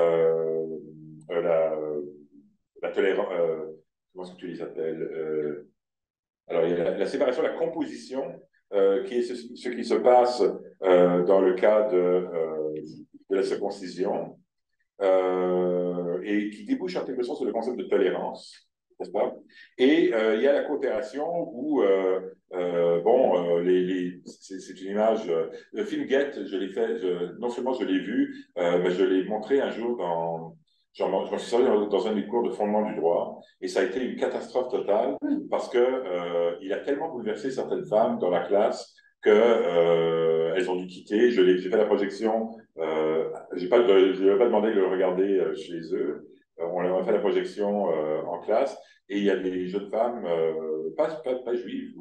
la tolérance, comment est-ce que tu les appelles alors, il y a la séparation, la composition, qui est ce qui se passe dans le cas de la circoncision. Et qui débouche en quelque sorte sur le concept de tolérance, n'est-ce pas? Et il y a la coopération où, bon, c'est une image, le film Get, je l'ai fait, non seulement je l'ai vu, mais je l'ai montré un jour je m'en suis servi dans un des cours de fondement du droit, et ça a été une catastrophe totale, parce que il a tellement bouleversé certaines femmes dans la classe que elles ont dû quitter. J'ai fait la projection. Je n'ai pas demandé de le regarder chez eux. On leur a fait la projection en classe et il y a des jeunes femmes, pas juives,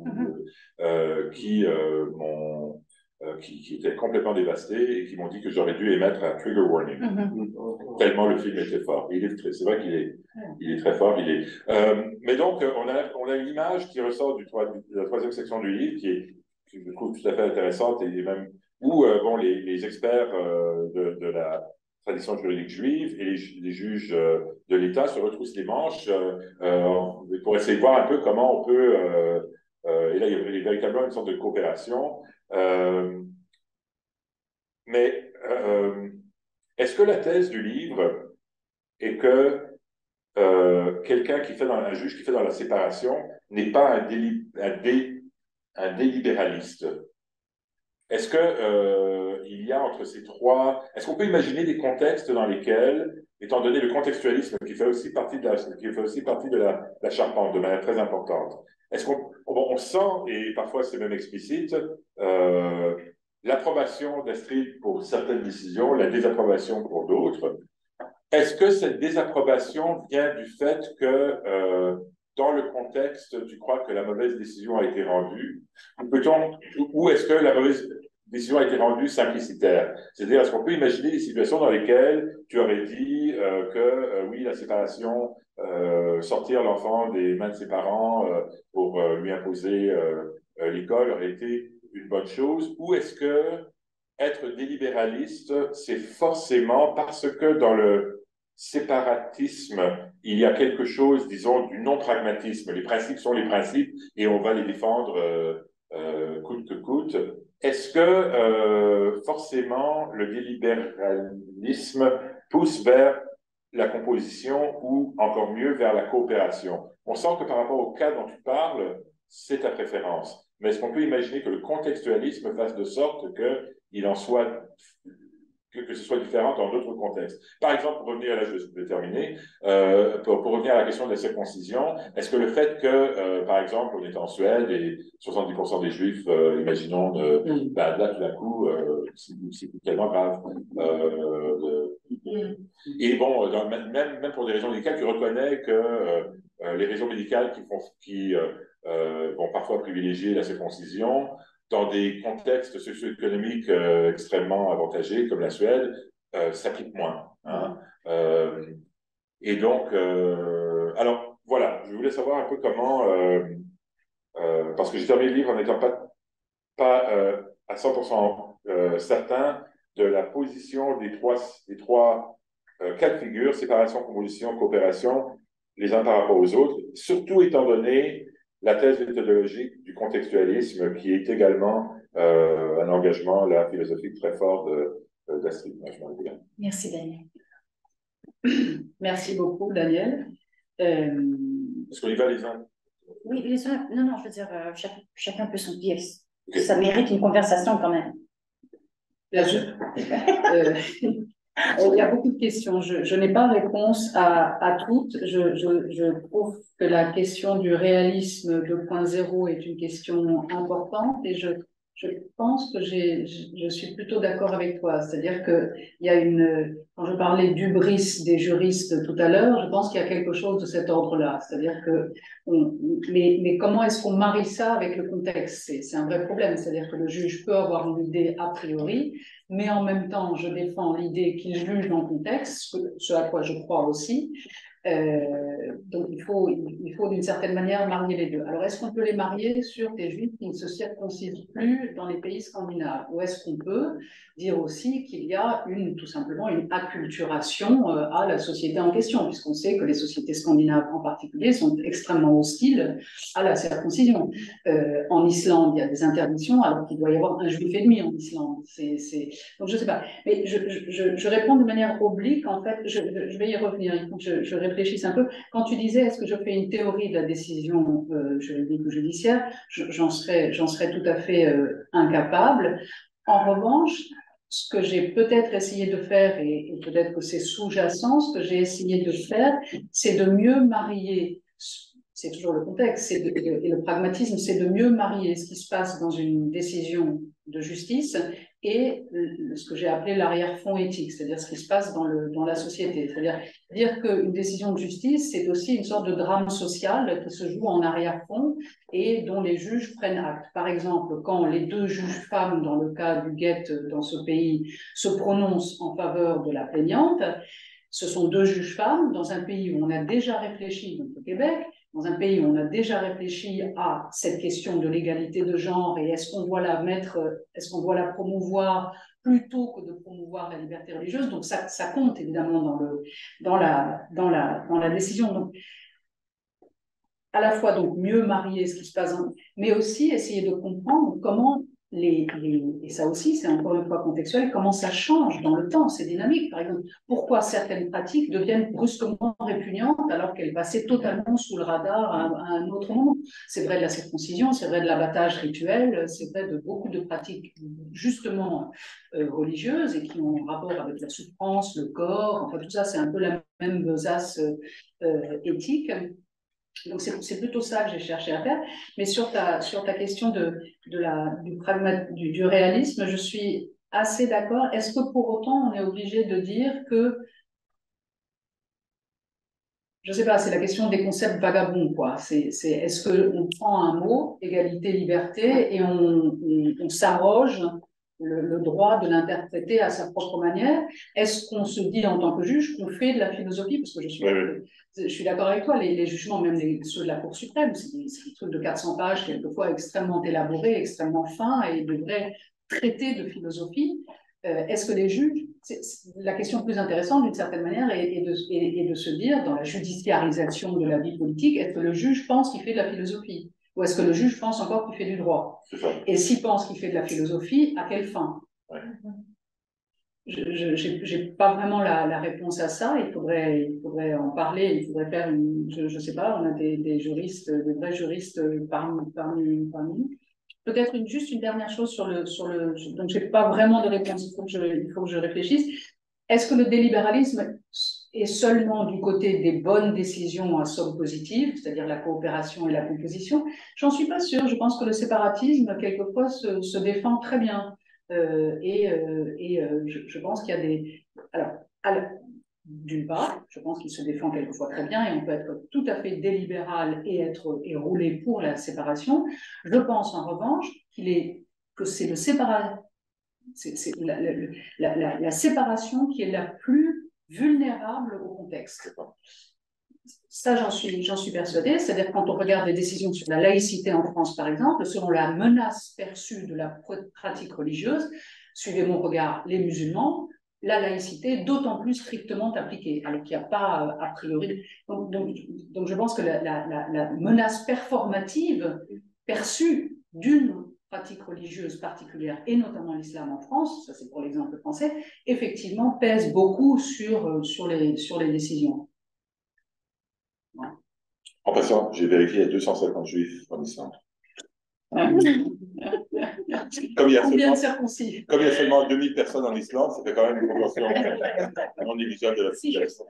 qui étaient complètement dévastées et qui m'ont dit que j'aurais dû émettre un trigger warning. Tellement le film était fort. C'est vrai qu'il est très fort. Mais donc, on a une image qui ressort de la 3e section du livre qui je trouve tout à fait intéressante et même où bon, les experts de la tradition juridique juive et les juges de l'État se retroussent les manches pour essayer de voir un peu comment on peut... et là, il y a véritablement une sorte de coopération. Mais est-ce que la thèse du livre est que un juge qui fait dans la séparation n'est pas un délibéraliste? Est-ce que il y a entre ces trois... Est-ce qu'on peut imaginer des contextes dans lesquels, étant donné le contextualisme qui fait aussi partie de la charpente de manière très importante, est-ce on sent, et parfois c'est même explicite, l'approbation d'Astrid pour certaines décisions, la désapprobation pour d'autres. Est-ce que cette désapprobation vient du fait que dans le contexte, tu crois que la mauvaise décision a été rendue, ou est-ce que la mauvaise décision a été rendue simplicitaire? C'est-à-dire, est-ce qu'on peut imaginer des situations dans lesquelles tu aurais dit que oui, la séparation, sortir l'enfant des mains de ses parents pour lui imposer l'école aurait été une bonne chose, ou est-ce que être délibéraliste, c'est forcément parce que dans le séparatisme, il y a quelque chose, disons, du non-pragmatisme. Les principes sont les principes et on va les défendre coûte que coûte. Est-ce que forcément le délibéralisme pousse vers la composition ou encore mieux vers la coopération? On sent que par rapport au cas dont tu parles, c'est ta préférence. Mais est-ce qu'on peut imaginer que le contextualisme fasse de sorte qu'il en soit que ce soit différent dans d'autres contextes. Par exemple, pour revenir, là je vais terminer, pour revenir à la question de la circoncision, est-ce que le fait que, par exemple, on est en Suède et 70% des Juifs, imaginons, bah, là tout d'un coup, c'est tellement grave. Et bon, même pour des raisons médicales, tu reconnais que les raisons médicales qui vont parfois privilégier la circoncision, dans des contextes socio-économiques extrêmement avantagés, comme la Suède, s'applique moins. Hein. Et donc, alors, voilà, je voulais savoir un peu comment, parce que j'ai terminé le livre en n'étant pas à 100% certain de la position des trois cas de figure, séparation, composition, coopération, les uns par rapport aux autres, surtout étant donné la thèse méthodologique du contextualisme, qui est également un engagement là, philosophique très fort d'Astrid. Merci, Daniel. Merci beaucoup, Daniel. Est-ce qu'on y va les uns? Oui, les uns, non, je veux dire, chacun peut son dire. Okay. Ça mérite une conversation quand même. Bien sûr. Il y a beaucoup de questions. Je n'ai pas réponse à toutes. Je trouve que la question du réalisme 2.0 est une question importante et je pense que je suis plutôt d'accord avec toi. C'est-à-dire qu'il y a quand je parlais d'hubris des juristes tout à l'heure, je pense qu'il y a quelque chose de cet ordre-là. C'est-à-dire que, mais comment est-ce qu'on marie ça avec le contexte? C'est un vrai problème. C'est-à-dire que le juge peut avoir une idée a priori, mais en même temps, je défends l'idée qu'il juge dans le contexte, ce à quoi je crois aussi. Donc, il faut d'une certaine manière marier les deux. Alors, est-ce qu'on peut les marier sur des juifs qui ne se circoncisent plus dans les pays scandinaves? Ou est-ce qu'on peut dire aussi qu'il y a tout simplement une acculturation à la société en question, puisqu'on sait que les sociétés scandinaves en particulier sont extrêmement hostiles à la circoncision. En Islande, il y a des interdictions, alors qu'il doit y avoir un juif et demi en Islande. Donc, je ne sais pas. Mais je réponds de manière oblique, en fait. Je vais y revenir. Il faut que je réfléchisse un peu. Quand tu disais, est-ce que je fais une théorie de la décision juridique ou judiciaire, j'en serais tout à fait incapable. En revanche, ce que j'ai peut-être essayé de faire, et peut-être que c'est sous-jacent, ce que j'ai essayé de faire, c'est de mieux marier, c'est toujours le contexte, et le pragmatisme, c'est de mieux marier ce qui se passe dans une décision de justice et ce que j'ai appelé l'arrière-fond éthique, c'est-à-dire ce qui se passe dans la société. C'est-à-dire dire qu'une décision de justice, c'est aussi une sorte de drame social qui se joue en arrière-fond et dont les juges prennent acte. Par exemple, quand les deux juges femmes, dans le cas du guet dans ce pays, se prononcent en faveur de la plaignante, ce sont deux juges femmes dans un pays où on a déjà réfléchi, donc au Québec, dans un pays où on a déjà réfléchi à cette question de l'égalité de genre et est-ce qu'on doit la promouvoir plutôt que de promouvoir la liberté religieuse. Donc ça compte évidemment dans la décision. Donc, à la fois donc mieux marier ce qui se passe, mais aussi essayer de comprendre comment et ça aussi, c'est encore une fois contextuel, comment ça change dans le temps, c'est dynamique. Par exemple, pourquoi certaines pratiques deviennent brusquement répugnantes alors qu'elles passaient totalement sous le radar à un autre moment. C'est vrai de la circoncision, c'est vrai de l'abattage rituel, c'est vrai de beaucoup de pratiques justement religieuses et qui ont un rapport avec la souffrance, le corps, enfin tout ça, c'est un peu la même besace éthique. Donc, c'est plutôt ça que j'ai cherché à faire. Mais sur ta question du réalisme, je suis assez d'accord. Est-ce que pour autant, on est obligé de dire que, je ne sais pas, c'est la question des concepts vagabonds, quoi. Est-ce qu'on prend un mot, égalité, liberté, et on s'arroge le droit de l'interpréter à sa propre manière? Est-ce qu'on se dit en tant que juge qu'on fait de la philosophie? Parce que je suis d'accord avec toi, les jugements, même ceux de la Cour suprême, c'est des trucs de 400 pages, quelquefois extrêmement élaborés, extrêmement fins, et de vrais traités de philosophie. Est-ce que les juges, la question plus intéressante d'une certaine manière est de se dire, dans la judiciarisation de la vie politique, est-ce que le juge pense qu'il fait de la philosophie? Ou est-ce que le juge pense encore qu'il fait du droit? Et s'il pense qu'il fait de la philosophie, à quelle fin? Ouais. Je n'ai pas vraiment la réponse à ça. Il faudrait en parler. Il faudrait faire je sais pas, on a des juristes, des vrais juristes parmi nous. Peut-être juste une dernière chose sur le donc j'ai pas vraiment de réponse. Il faut que je réfléchisse. Est-ce que le délibéralisme est seulement du côté des bonnes décisions à somme positive, c'est-à-dire la coopération et la composition? J'en suis pas sûre. Je pense que le séparatisme, quelquefois, se défend très bien. Je pense qu'il y a des... Alors, d'une part, je pense qu'il se défend quelquefois très bien et on peut être tout à fait délibéral et rouler pour la séparation. Je pense en revanche que c'est le séparat, c'est la séparation qui est la plus vulnérable au contexte. Ça, j'en suis persuadée. C'est-à-dire quand on regarde les décisions sur la laïcité en France, par exemple, selon la menace perçue de la pratique religieuse, suivez mon regard, les musulmans, la laïcité est d'autant plus strictement appliquée, alors qu'il n'y a pas a priori. Donc je pense que la menace performative perçue d'une pratique religieuse particulière, et notamment l'islam en France, ça c'est pour l'exemple français, effectivement pèse beaucoup sur les décisions. Ouais. En passant, j'ai vérifié, il y a 250 juifs en Islande. Comme il y a seulement 2000 personnes en Islande, ça fait quand même une proportion non négligeable de la population.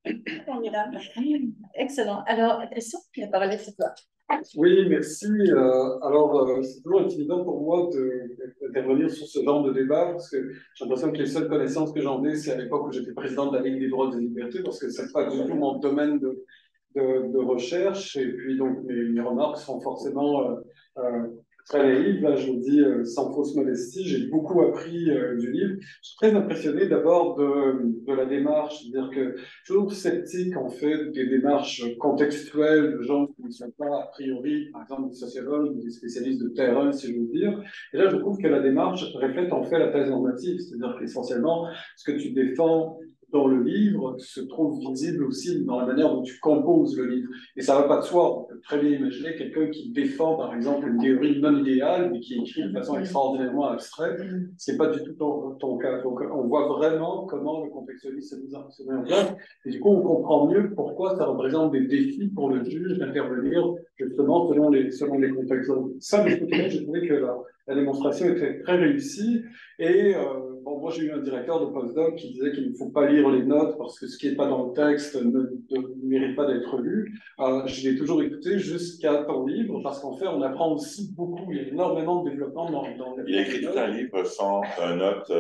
Excellent. Alors, Christian, la parole est à toi. Oui, merci. C'est toujours intimidant pour moi d'intervenir sur ce genre de débat parce que j'ai l'impression que les seules connaissances que j'en ai, c'est à l'époque où j'étais président de la Ligue des droits et des libertés, parce que c'est pas du tout mon domaine de recherche. Et puis, donc, mes remarques sont forcément très naïves. Là, je le dis sans fausse modestie. J'ai beaucoup appris du livre. Je suis très impressionné d'abord de la démarche. C'est-à-dire que je suis toujours sceptique, en fait, des démarches contextuelles de gens qui ne sont pas, a priori, par exemple, des sociologues ou des spécialistes de terrain, si je veux dire. Et là, je trouve que la démarche reflète en fait la thèse normative. C'est-à-dire qu'essentiellement, ce que tu défends dans le livre se trouve visible aussi dans la manière dont tu composes le livre. Et ça ne va pas de soi. On peut très bien imaginer quelqu'un qui défend, par exemple, une théorie non idéale, mais qui écrit de façon extraordinairement abstraite. Ce n'est pas du tout ton cas. Donc, on voit vraiment comment le contextualisme se met en place. Et du coup, on comprend mieux pourquoi ça représente des défis pour le juge d'intervenir justement selon les contextes. Ça, de ce côté-là, j'ai trouvé que la démonstration était très réussie. Et moi, j'ai eu un directeur de postdoc qui disait qu'il ne faut pas lire les notes parce que ce qui n'est pas dans le texte ne mérite pas d'être lu. Je l'ai toujours écouté jusqu'à ton livre parce qu'en fait, on apprend aussi beaucoup. Il y a énormément de développement dans il a écrit tout un livre sans notes.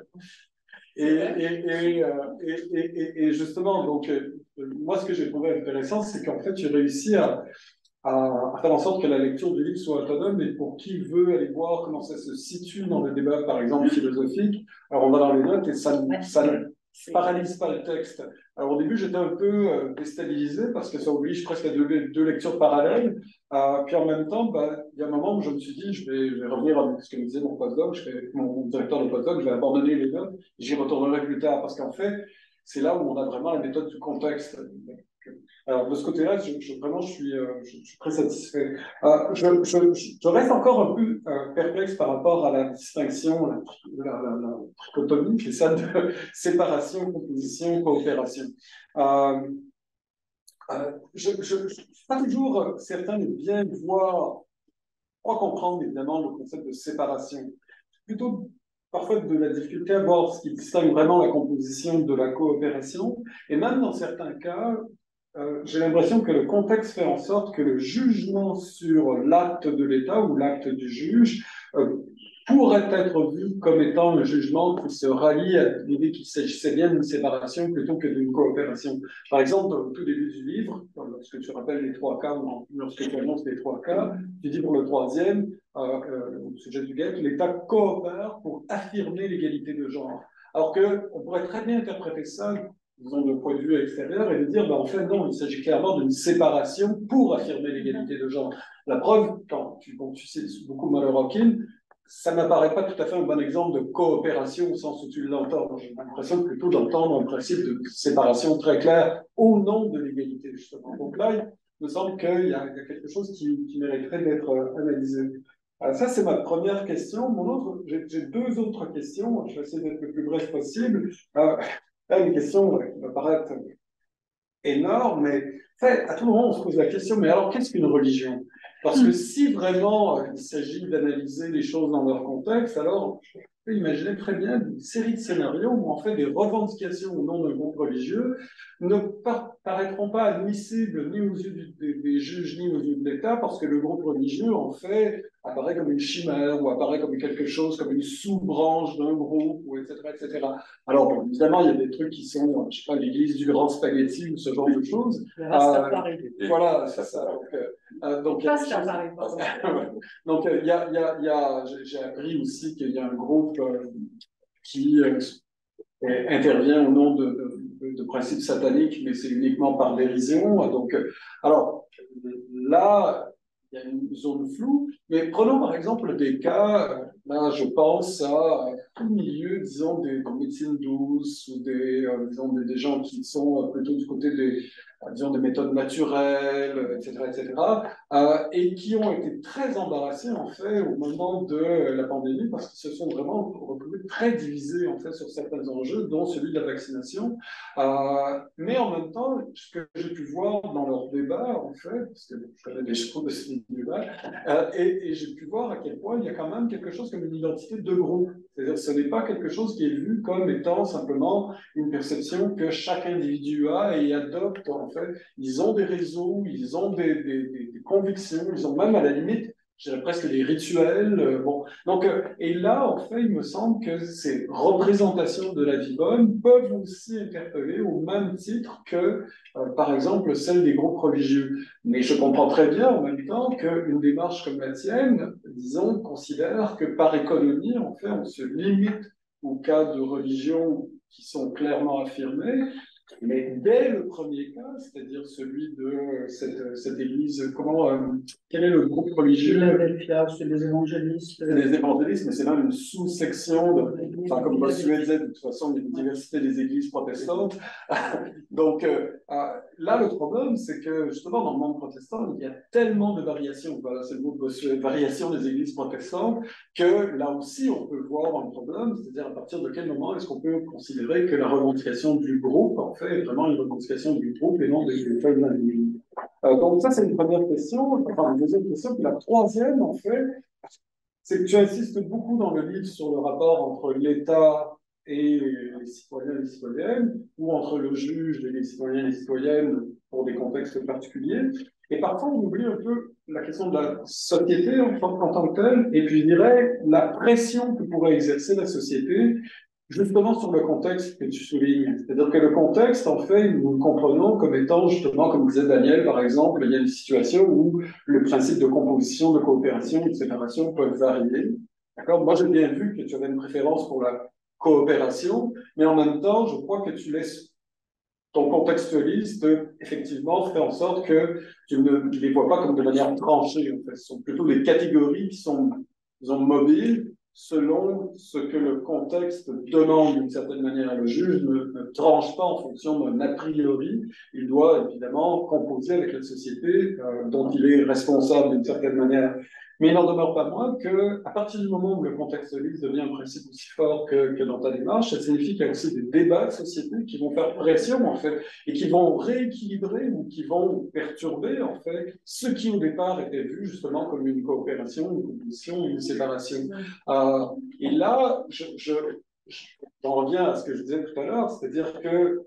Et justement, donc, moi, ce que j'ai trouvé intéressant, c'est qu'en fait, tu réussis à faire en sorte que la lecture du livre soit autonome, et pour qui veut aller voir comment ça se situe dans le débat, par exemple, philosophique, alors on va dans les notes et ça ne paralyse pas le texte. Alors au début, j'étais un peu déstabilisé parce que ça oblige presque à deux lectures parallèles. Puis en même temps, il y a un moment où je me suis dit, je vais revenir à ce que me disait mon postdoc, mon directeur de postdoc, je vais abandonner les notes, j'y retournerai plus tard, parce qu'en fait, c'est là où on a vraiment la méthode du contexte. Alors, de ce côté-là, je suis très satisfait. Je reste encore un peu perplexe par rapport à la distinction, la trichotomie, qui est celle de séparation, composition, coopération. Je ne suis pas toujours certain de bien voir, pas comprendre évidemment le concept de séparation. Plutôt parfois de la difficulté à voir ce qui distingue vraiment la composition de la coopération, et même dans certains cas, j'ai l'impression que le contexte fait en sorte que le jugement sur l'acte de l'État ou l'acte du juge pourrait être vu comme étant un jugement qui se rallie à l'idée qu'il s'agissait bien d'une séparation plutôt que d'une coopération. Par exemple, au tout début du livre, lorsque tu rappelles les 3 cas, ou lorsque tu annonces les 3 cas, tu dis pour le troisième, au sujet du GEC, l'État coopère pour affirmer l'égalité de genre. Alors qu'on pourrait très bien interpréter ça, disons, de point de vue extérieur, et de dire, en fait, non, il s'agit clairement d'une séparation pour affirmer l'égalité de genre. La preuve, quand tu cites beaucoup Malher-Hawkins, ça ne m'apparaît pas tout à fait un bon exemple de coopération au sens où tu l'entends. J'ai l'impression plutôt d'entendre un principe de séparation très clair au nom de l'égalité, justement. Donc là, il me semble qu'il y a quelque chose qui mériterait d'être analysé. Ça, c'est ma première question. J'ai deux autres questions. Je vais essayer d'être le plus bref possible. Là, une question qui va paraître énorme, mais en fait, à tout moment, on se pose la question, mais alors, qu'est-ce qu'une religion? Parce que si vraiment il s'agit d'analyser les choses dans leur contexte, alors je peux imaginer très bien une série de scénarios où, en fait, des revendications au nom d'un groupe religieux ne paraîtront pas admissibles ni aux yeux des juges ni aux yeux de l'État, parce que le groupe religieux, en fait, apparaît comme une chimère ou apparaît comme quelque chose, comme une sous-branche d'un groupe, ou etc., etc. Alors, bon, évidemment, il y a des trucs qui sont, je sais pas, l'église du grand spaghetti ou ce genre de choses. Voilà, c'est ça. Donc, j'ai appris aussi qu'il y a un groupe qui intervient au nom de principes sataniques, mais c'est uniquement par dérision. Donc, alors, là, il y a une zone floue, mais prenons par exemple des cas, là je pense à tout milieu, disons, des médecines douces ou disons, des gens qui sont plutôt du côté disons, des méthodes naturelles, etc., et qui ont été très embarrassés, en fait, au moment de la pandémie, parce qu'ils se sont vraiment retrouvés très divisés, en fait, sur certains enjeux, dont celui de la vaccination. Mais en même temps, ce que j'ai pu voir dans leurs débats, en fait, parce que je connais des choses de ce débat, et j'ai pu voir à quel point il y a quand même quelque chose comme une identité de groupe. C'est-à-dire que ce n'est pas quelque chose qui est vu comme étant simplement une perception que chaque individu a et adopte, en fait. Ils ont des réseaux, ils ont des convictions, ils ont même à la limite, je dirais presque des rituels. Bon. Donc, et là, en fait, il me semble que ces représentations de la vie bonne peuvent aussi interpeller au même titre que, par exemple, celles des groupes religieux. Mais je comprends très bien en même temps qu'une démarche comme la tienne, disons, considère que par économie, en fait, on se limite aux cas de religion qui sont clairement affirmés. Mais dès le premier cas, c'est-à-dire celui de cette église, quel est le groupe religieux? Philadelphia, c'est les évangélistes. Les évangélistes, mais c'est même une sous-section, enfin, comme Bossuet disait, de toute façon, il y a une diversité des églises protestantes. Donc, là, le problème, c'est que justement, dans le monde protestant, il y a tellement de variations, voilà, c'est le mot de Bossuet, variations des églises protestantes, que là aussi, on peut voir un problème, c'est-à-dire à partir de quel moment est-ce qu'on peut considérer que la revendication du groupe, en fait, est vraiment une revendication du groupe et non des feuilles individuelles. Donc ça, c'est une première question. Enfin, une deuxième question. Puis la troisième, en fait, c'est que tu insistes beaucoup dans le livre sur le rapport entre l'État et les citoyens et les citoyennes, ou entre le juge et les citoyens et les citoyennes pour des contextes particuliers. Et parfois, on oublie un peu la question de la société en tant que telle, et puis je dirais la pression que pourrait exercer la société justement sur le contexte que tu soulignes. C'est-à-dire que le contexte, en fait, nous le comprenons comme étant justement, comme disait Daniel, par exemple, il y a des situations où le principe de composition, de coopération, de séparation peuvent varier. D'accord? Moi, j'ai bien vu que tu avais une préférence pour la coopération, mais en même temps, je crois que tu laisses ton contextualiste, effectivement, fait en sorte que tu ne les vois pas comme de manière tranchée. En fait. Ce sont plutôt des catégories qui sont, disons, mobiles, selon ce que le contexte demande d'une certaine manière. Le juge ne tranche pas en fonction d'un a priori. Il doit évidemment composer avec la société dont il est responsable d'une certaine manière. Mais il n'en demeure pas moins qu'à partir du moment où le contextualiste devient un principe aussi fort que dans ta démarche, ça signifie qu'il y a aussi des débats de société qui vont faire pression, en fait, et qui vont rééquilibrer ou qui vont perturber, en fait, ce qui au départ était vu justement comme une coopération, une composition, une séparation. Et là, j'en reviens à ce que je disais tout à l'heure, c'est-à-dire que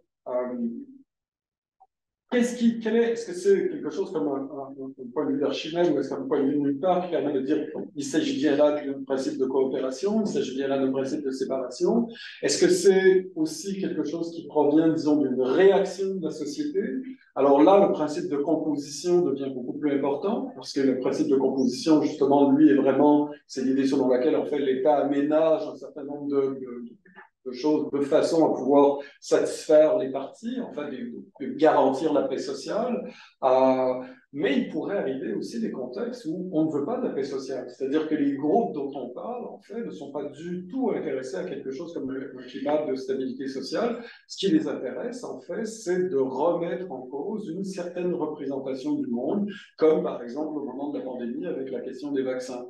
est-ce que c'est quelque chose comme un point de vue d'Archimède ou est-ce qu'un point de vue de nulle part qui permet de dire qu'il s'agit bien là d'un principe de coopération, il s'agit bien là d'un principe de séparation? Est-ce que c'est aussi quelque chose qui provient, disons, d'une réaction de la société? Alors là, le principe de composition devient beaucoup plus important parce que le principe de composition, justement, lui, est vraiment, c'est l'idée selon laquelle, en fait, l'État aménage un certain nombre de choses de façon à pouvoir satisfaire les parties, enfin de garantir la paix sociale. Mais il pourrait arriver aussi des contextes où on ne veut pas de la paix sociale. C'est-à-dire que les groupes dont on parle, en fait, ne sont pas du tout intéressés à quelque chose comme un climat de stabilité sociale. Ce qui les intéresse, en fait, c'est de remettre en cause une certaine représentation du monde, comme par exemple au moment de la pandémie avec la question des vaccins.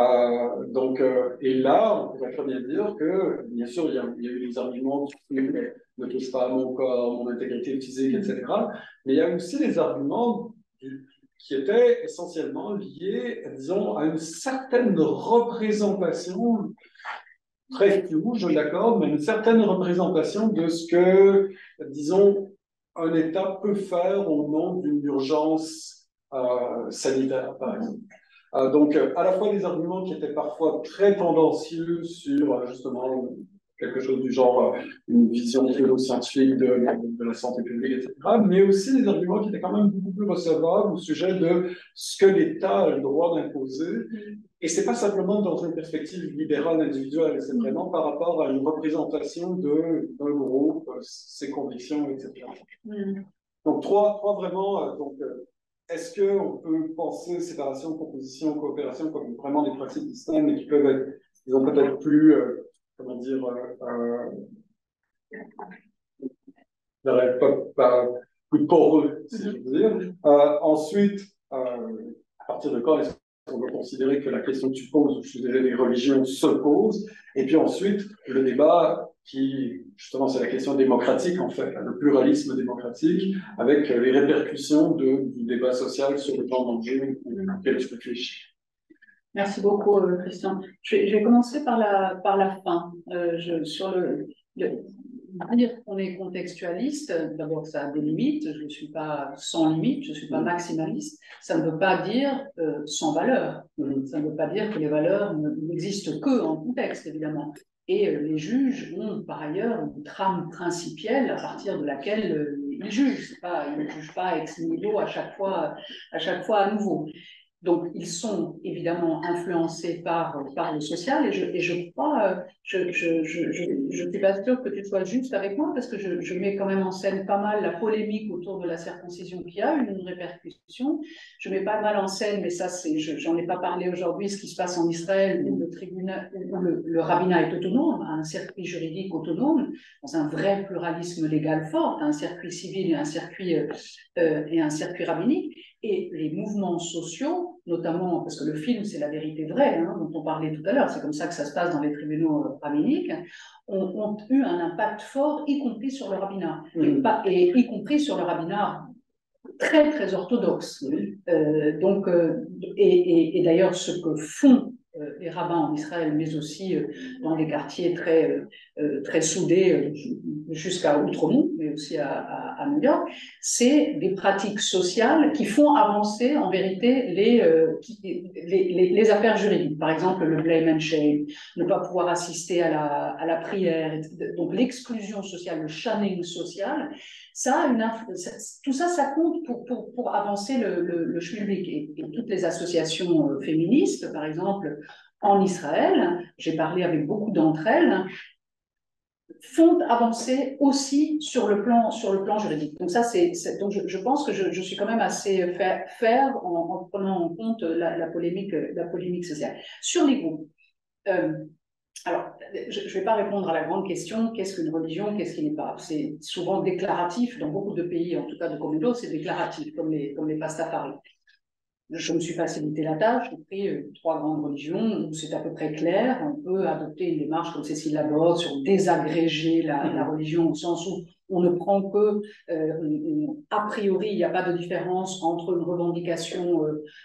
Et là, on pourrait très bien dire que, bien sûr, il y a eu les arguments du ne touche pas à mon corps, mon intégrité physique, etc. Mais il y a aussi les arguments qui étaient essentiellement liés, disons, à une certaine représentation, très floue, je l'accorde, mais une certaine représentation de ce que, disons, un État peut faire au nom d'une urgence sanitaire, par exemple. Donc, à la fois des arguments qui étaient parfois très tendancieux sur, justement, quelque chose du genre une vision pseudo-scientifique de la santé publique, etc., mais aussi des arguments qui étaient quand même beaucoup plus recevables au sujet de ce que l'État a le droit d'imposer. Et c'est pas simplement dans une perspective libérale individuelle, c'est vraiment par rapport à une représentation d'un groupe, ses convictions, etc. Donc, trois vraiment... est-ce qu'on peut penser séparation, composition, coopération comme vraiment des principes distincts, mais qui peuvent être, disons, peut-être plus, comment dire, plus poreux, si je veux dire. Ensuite, à partir de quand est-ce qu'on peut considérer que la question que tu poses, je dirais, des religions se pose? Et puis ensuite, le débat qui, justement, c'est la question démocratique, en fait, le pluralisme démocratique, avec les répercussions du débat social sur le plan d'enjeu auquel tu réfléchis. Merci beaucoup, Christian. Je vais commencer par la fin. Sur dire qu'on est contextualiste, d'abord ça a des limites, je ne suis pas sans limite, je ne suis pas maximaliste, ça ne veut pas dire sans valeur, ça ne veut pas dire que les valeurs n'existent que en contexte, évidemment. Et les juges ont par ailleurs une trame principielle à partir de laquelle ils jugent. Ils ne jugent pas ex nihilo à chaque fois à nouveau. Donc, ils sont évidemment influencés par le social et je crois, je suis pas sûre que tu sois juste avec moi parce que je mets quand même en scène pas mal la polémique autour de la circoncision qui a une répercussion. Je mets pas mal en scène, mais ça, j'en ai pas parlé aujourd'hui, ce qui se passe en Israël où le tribunal, où le rabbinat est autonome, a un circuit juridique autonome, dans un vrai pluralisme légal fort, un circuit civil et un circuit rabbinique. Et les mouvements sociaux, notamment, parce que le film, c'est la vérité vraie, hein, dont on parlait tout à l'heure, c'est comme ça que ça se passe dans les tribunaux rabbiniques, ont eu un impact fort, y compris sur le rabbinat, et y compris sur le rabbinat très, très orthodoxe. Et d'ailleurs, ce que font les rabbins en Israël, mais aussi dans des quartiers très soudés, jusqu'à Outremont, mais aussi à New York, c'est des pratiques sociales qui font avancer en vérité les affaires juridiques. Par exemple, le blame and shame, ne pas pouvoir assister à la prière, donc l'exclusion sociale, le shunning social, tout ça, ça compte pour avancer le schmilblick. Et toutes les associations féministes, par exemple, en Israël, j'ai parlé avec beaucoup d'entre elles, font avancer aussi sur le plan juridique. Donc ça, donc je pense que je suis quand même assez fair en prenant en compte la polémique sociale. Sur les groupes, alors, je ne vais pas répondre à la grande question, qu'est-ce qu'une religion, qu'est-ce qui n'est pas. C'est souvent déclaratif, dans beaucoup de pays, en tout cas de Commundo, c'est déclaratif, comme les Pastafari. Je me suis facilité la tâche, j'ai pris 3 grandes religions où c'est à peu près clair, on peut adopter une démarche comme Cécile Laborde sur désagréger la religion au sens où on ne prend que, a priori, il n'y a pas de différence entre une revendication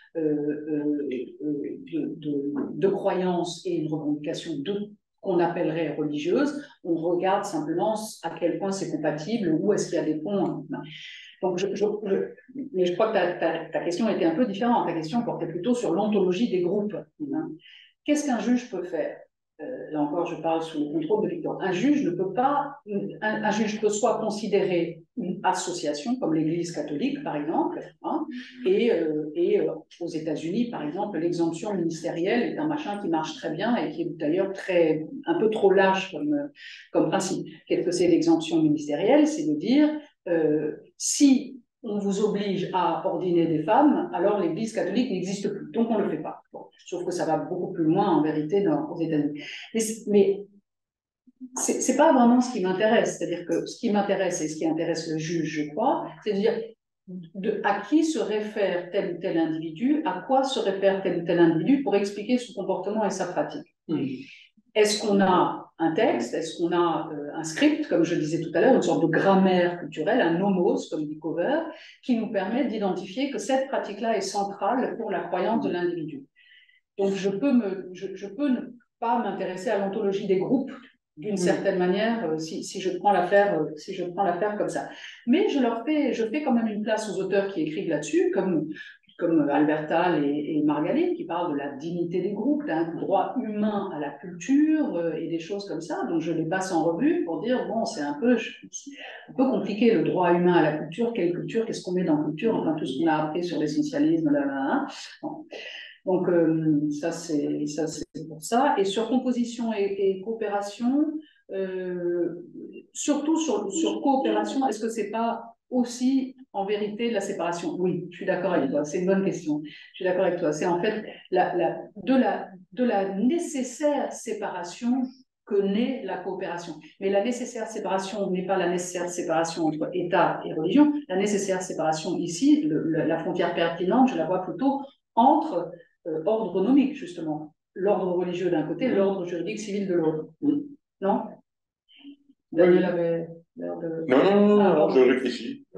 de croyance et une revendication qu'on appellerait religieuse. On regarde simplement à quel point c'est compatible, où est-ce qu'il y a des ponts. Donc, mais je crois que ta question était un peu différente. Ta question portait plutôt sur l'ontologie des groupes. Qu'est-ce qu'un juge peut faire? Là encore, je parle sous le contrôle de Victor. Un juge ne peut pas. Un juge peut soit considérer une association, comme l'Église catholique, par exemple, et aux États-Unis, par exemple, l'exemption ministérielle est un machin qui marche très bien et qui est d'ailleurs un peu trop lâche comme principe. Qu'est-ce que c'est l'exemption ministérielle? C'est de dire si on vous oblige à ordiner des femmes, alors l'Église catholique n'existe plus. Donc, on ne le fait pas. Bon, sauf que ça va beaucoup plus loin, en vérité, aux États-Unis. Mais c'est pas vraiment ce qui m'intéresse. C'est-à-dire que ce qui m'intéresse et ce qui intéresse le juge, je crois, c'est de dire à qui se réfère tel ou tel individu, à quoi se réfère tel ou tel individu pour expliquer son comportement et sa pratique. Est-ce qu'on a un texte, est-ce qu'on a un script, comme je disais tout à l'heure, une sorte de grammaire culturelle, un nomos, comme dit Cover, qui nous permet d'identifier que cette pratique-là est centrale pour la croyance de l'individu. Donc je peux ne pas m'intéresser à l'ontologie des groupes d'une certaine manière, si je prends l'affaire comme ça. Mais je fais quand même une place aux auteurs qui écrivent là-dessus, comme Albert Tal et Margalit, qui parlent de la dignité des groupes, d'un droit humain à la culture et des choses comme ça. Donc je les passe en revue pour dire, bon, c'est un peu compliqué le droit humain à la culture, quelle culture, qu'est-ce qu'on met dans culture, enfin tout ce qu'on a appris sur l'essentialisme, là. Bon. Donc, ça, c'est pour ça. Et sur composition et coopération, surtout sur coopération, est-ce que c'est pas aussi, en vérité, la séparation? Oui, je suis d'accord avec toi. C'est une bonne question. Je suis d'accord avec toi. C'est en fait de la nécessaire séparation que naît la coopération. Mais la nécessaire séparation n'est pas la nécessaire séparation entre État et religion. La nécessaire séparation ici, la frontière pertinente, je la vois plutôt entre ordre nomique, justement. L'ordre religieux d'un côté, l'ordre juridique civil de l'autre. Non? Daniel avait l'air de... Non, je réfléchis.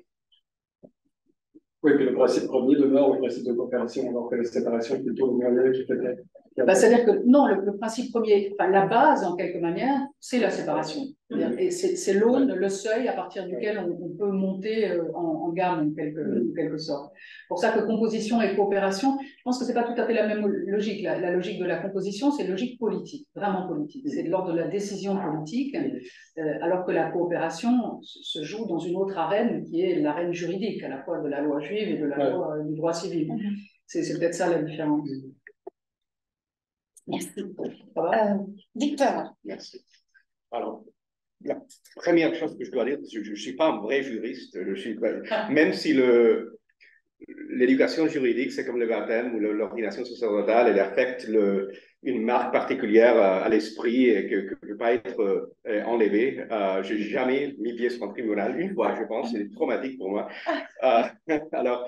Oui, puis le principe premier demeure le principe de coopération, alors que la séparation est plutôt le moyen qui fait... C'est-à-dire que non, le principe premier, enfin, la base en quelque manière, c'est la séparation. Et c'est l'aune, le seuil à partir duquel on peut monter en gamme en quelque sorte. Pour ça que composition et coopération, je pense que c'est pas tout à fait la même logique. La logique de la composition, c'est logique politique, vraiment politique. C'est de l'ordre de la décision politique, alors que la coopération se joue dans une autre arène qui est l'arène juridique, à la fois de la loi juive et de la loi du droit civil. C'est peut-être ça la différence. Merci. Victor. Merci. Alors, la première chose que je dois dire, je ne suis pas un vrai juriste, même si l'éducation juridique, c'est comme le baptême ou l'ordination sacerdotale, elle affecte une marque particulière à l'esprit et que ne peut pas être enlevée. Je n'ai jamais mis pied sur un tribunal, une fois, je pense, c'est traumatique pour moi. Alors,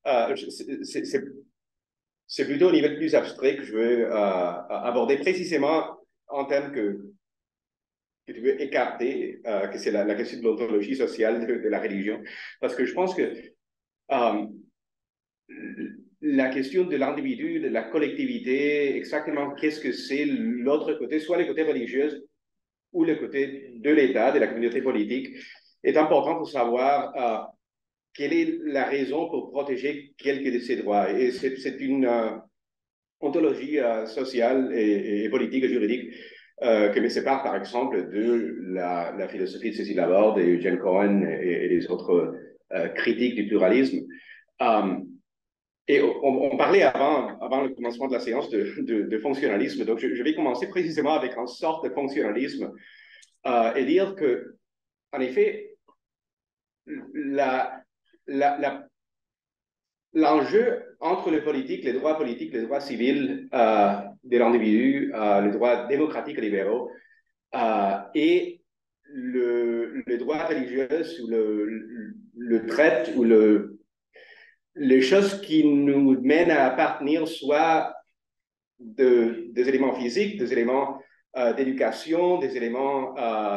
c'est plutôt au niveau plus abstrait que je veux aborder précisément en termes que tu veux écarter, que c'est la question de l'ontologie sociale de la religion. Parce que je pense que la question de l'individu, de la collectivité, exactement qu'est-ce que c'est l'autre côté, soit le côté religieux ou le côté de l'État, de la communauté politique, est important pour savoir quelle est la raison pour protéger quelques de ces droits. Et c'est une ontologie sociale et politique et juridique que me sépare, par exemple, de la philosophie de Cécile Laborde et Eugene Cohen et les autres critiques du pluralisme. Et on parlait avant le commencement de la séance de fonctionnalisme, donc je vais commencer précisément avec une sorte de fonctionnalisme et dire que, en effet, l'enjeu entre le politique, les droits politiques, les droits civils de l'individu, les droits démocratiques et libéraux, et le droit religieux ou le traite ou les choses qui nous mènent à appartenir soit des éléments physiques, des éléments d'éducation, des éléments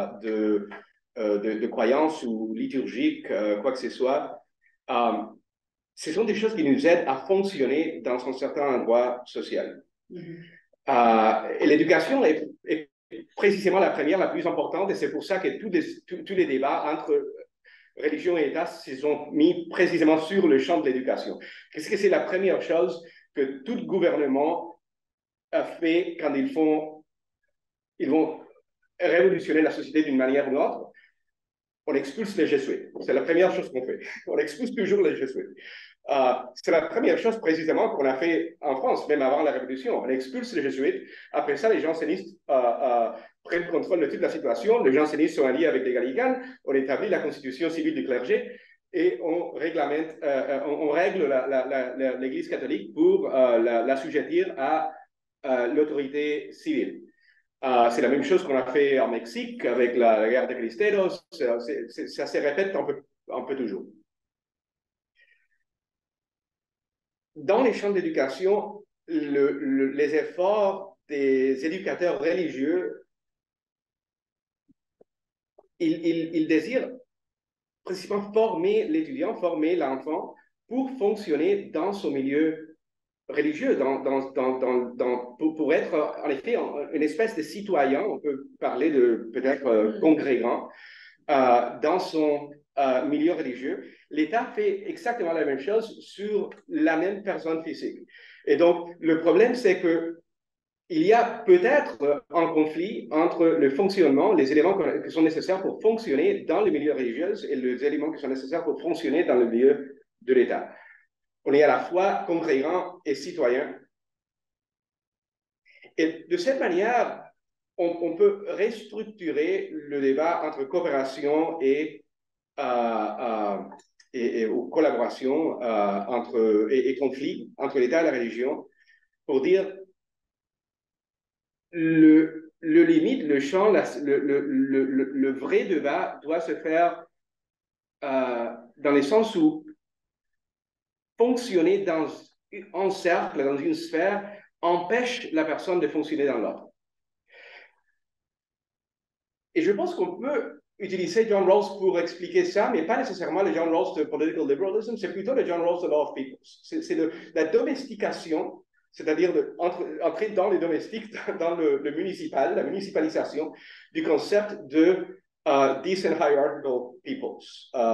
de croyance ou liturgique, quoi que ce soit. Ce sont des choses qui nous aident à fonctionner dans un certain endroit social. Et l'éducation est précisément la première, la plus importante, et c'est pour ça que tous les débats entre religion et État se sont mis précisément sur le champ de l'éducation. Qu'est-ce que c'est la première chose que tout gouvernement a fait quand ils vont révolutionner la société d'une manière ou d'une autre? On expulse les jésuites. C'est la première chose qu'on fait. On expulse toujours les jésuites. C'est la première chose précisément qu'on a fait en France, même avant la Révolution. On expulse les jésuites. Après ça, les jansénistes prennent contrôle de toute la situation. Les jansénistes sont alliés avec les gallicanes. On établit la constitution civile du clergé. et on règle l'Église catholique pour l'assujettir à l'autorité civile. C'est la même chose qu'on a fait en Mexique avec la guerre de Cristeros. Ça se répète un peu toujours. Dans les champs d'éducation, les efforts des éducateurs religieux, ils désirent principalement former l'étudiant, former l'enfant pour fonctionner dans son milieu religieux, pour être en effet une espèce de citoyen, on peut parler de peut-être congrégant, dans son milieu religieux. L'État fait exactement la même chose sur la même personne physique. Et donc, le problème, c'est que il y a peut-être un conflit entre le fonctionnement, les éléments qui sont nécessaires pour fonctionner dans le milieu religieux et les éléments qui sont nécessaires pour fonctionner dans le milieu de l'État. On est à la fois congrégant et citoyen. Et de cette manière, on peut restructurer le débat entre coopération et collaboration et conflit entre l'État et la religion pour dire le limite, le champ, le vrai débat doit se faire dans le sens où fonctionner dans un cercle, dans une sphère, empêche la personne de fonctionner dans l'ordre. Et je pense qu'on peut utiliser John Rawls pour expliquer ça, mais pas nécessairement le John Rawls de Political Liberalism, c'est plutôt le John Rawls de Law of Peoples. C'est la domestication, c'est-à-dire entrer dans les domestiques, dans le municipal, la municipalisation du concept de decent hierarchical peoples,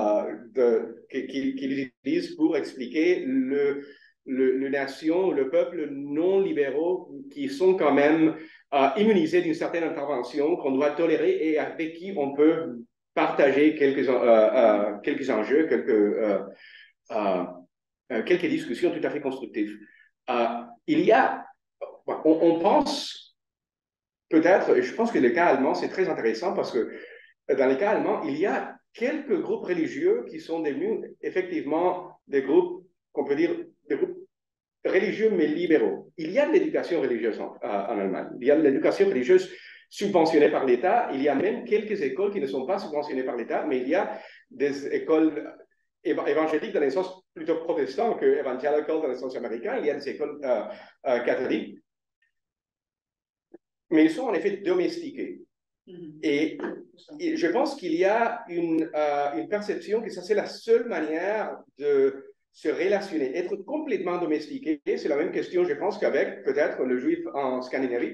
qu'il utilise pour expliquer le nation, le peuple non libéraux qui sont quand même immunisés d'une certaine intervention qu'on doit tolérer et avec qui on peut partager quelques enjeux, quelques discussions tout à fait constructives. Il y a, on pense peut-être, et je pense que le cas allemand, c'est très intéressant parce que dans les cas allemands, il y a quelques groupes religieux qui sont devenus effectivement des groupes, qu'on peut dire, des groupes religieux mais libéraux. Il y a de l'éducation religieuse en Allemagne. Il y a de l'éducation religieuse subventionnée par l'État. Il y a même quelques écoles qui ne sont pas subventionnées par l'État, mais il y a des écoles évangéliques dans le sens plutôt protestant que evangelical dans le sens américain. Il y a des écoles catholiques. Mais ils sont en effet domestiqués. Et je pense qu'il y a une perception que ça, c'est la seule manière de se relationner. Être complètement domestiqué, c'est la même question, je pense, qu'avec peut-être le juif en Scandinavie.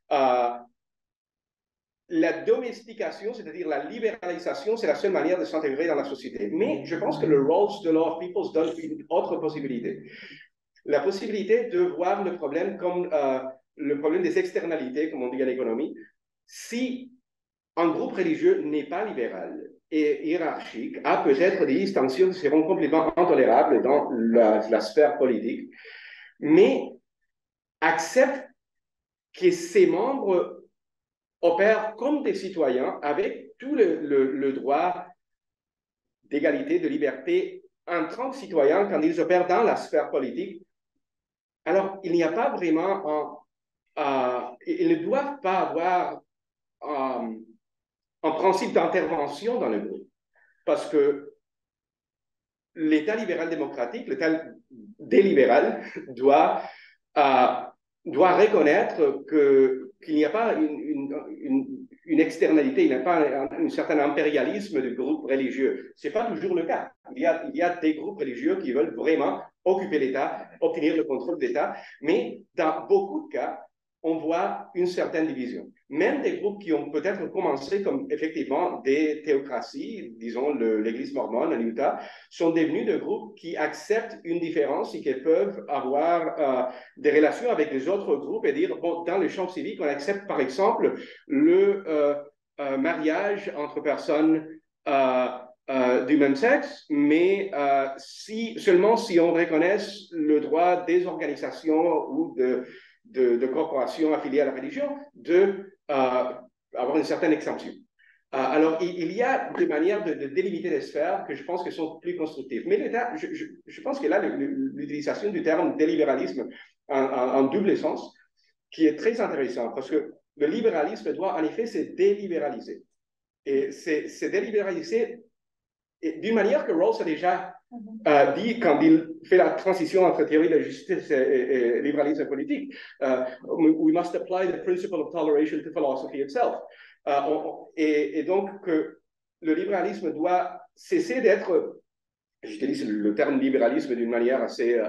La domestication, c'est-à-dire la libéralisation, c'est la seule manière de s'intégrer dans la société. Mais je pense que le Rawls de Law of Peoples donne une autre possibilité. La possibilité de voir le problème comme le problème des externalités, comme on dit en économie. Si un groupe religieux n'est pas libéral et hiérarchique, a peut-être des distinctions qui seront complètement intolérables dans la sphère politique, mais accepte que ses membres opèrent comme des citoyens avec tout le droit d'égalité, de liberté en tant que citoyens quand ils opèrent dans la sphère politique. Alors, il n'y a pas vraiment ils ne doivent pas avoir un principe d'intervention dans le groupe, parce que l'État libéral démocratique, l'État délibéral, doit reconnaître qu'il n'y a pas une externalité, il n'y a pas un certain impérialisme de groupes religieux. Ce n'est pas toujours le cas. Il y a des groupes religieux qui veulent vraiment occuper l'État, obtenir le contrôle de l'État, mais dans beaucoup de cas, on voit une certaine division. Même des groupes qui ont peut-être commencé comme effectivement des théocraties, disons l'Église mormone en Utah, sont devenus des groupes qui acceptent une différence et qui peuvent avoir des relations avec les autres groupes et dire, bon, dans le champ civique, on accepte par exemple le mariage entre personnes du même sexe, mais seulement si on reconnaît le droit des organisations ou de corporations affiliées à la religion avoir une certaine exemption. Alors, il y a des manières de délimiter les sphères que je pense que sont plus constructives. Mais l'État, je pense que là, l'utilisation du terme délibéralisme en double sens, qui est très intéressant, parce que le libéralisme doit en effet se délibéraliser. Et c'est délibéraliser d'une manière que Rawls a déjà dit quand il fait la transition entre théorie de la justice et libéralisme politique. We must apply the principle of toleration to philosophy itself. Et donc, que le libéralisme doit cesser d'être, j'utilise le terme libéralisme d'une manière assez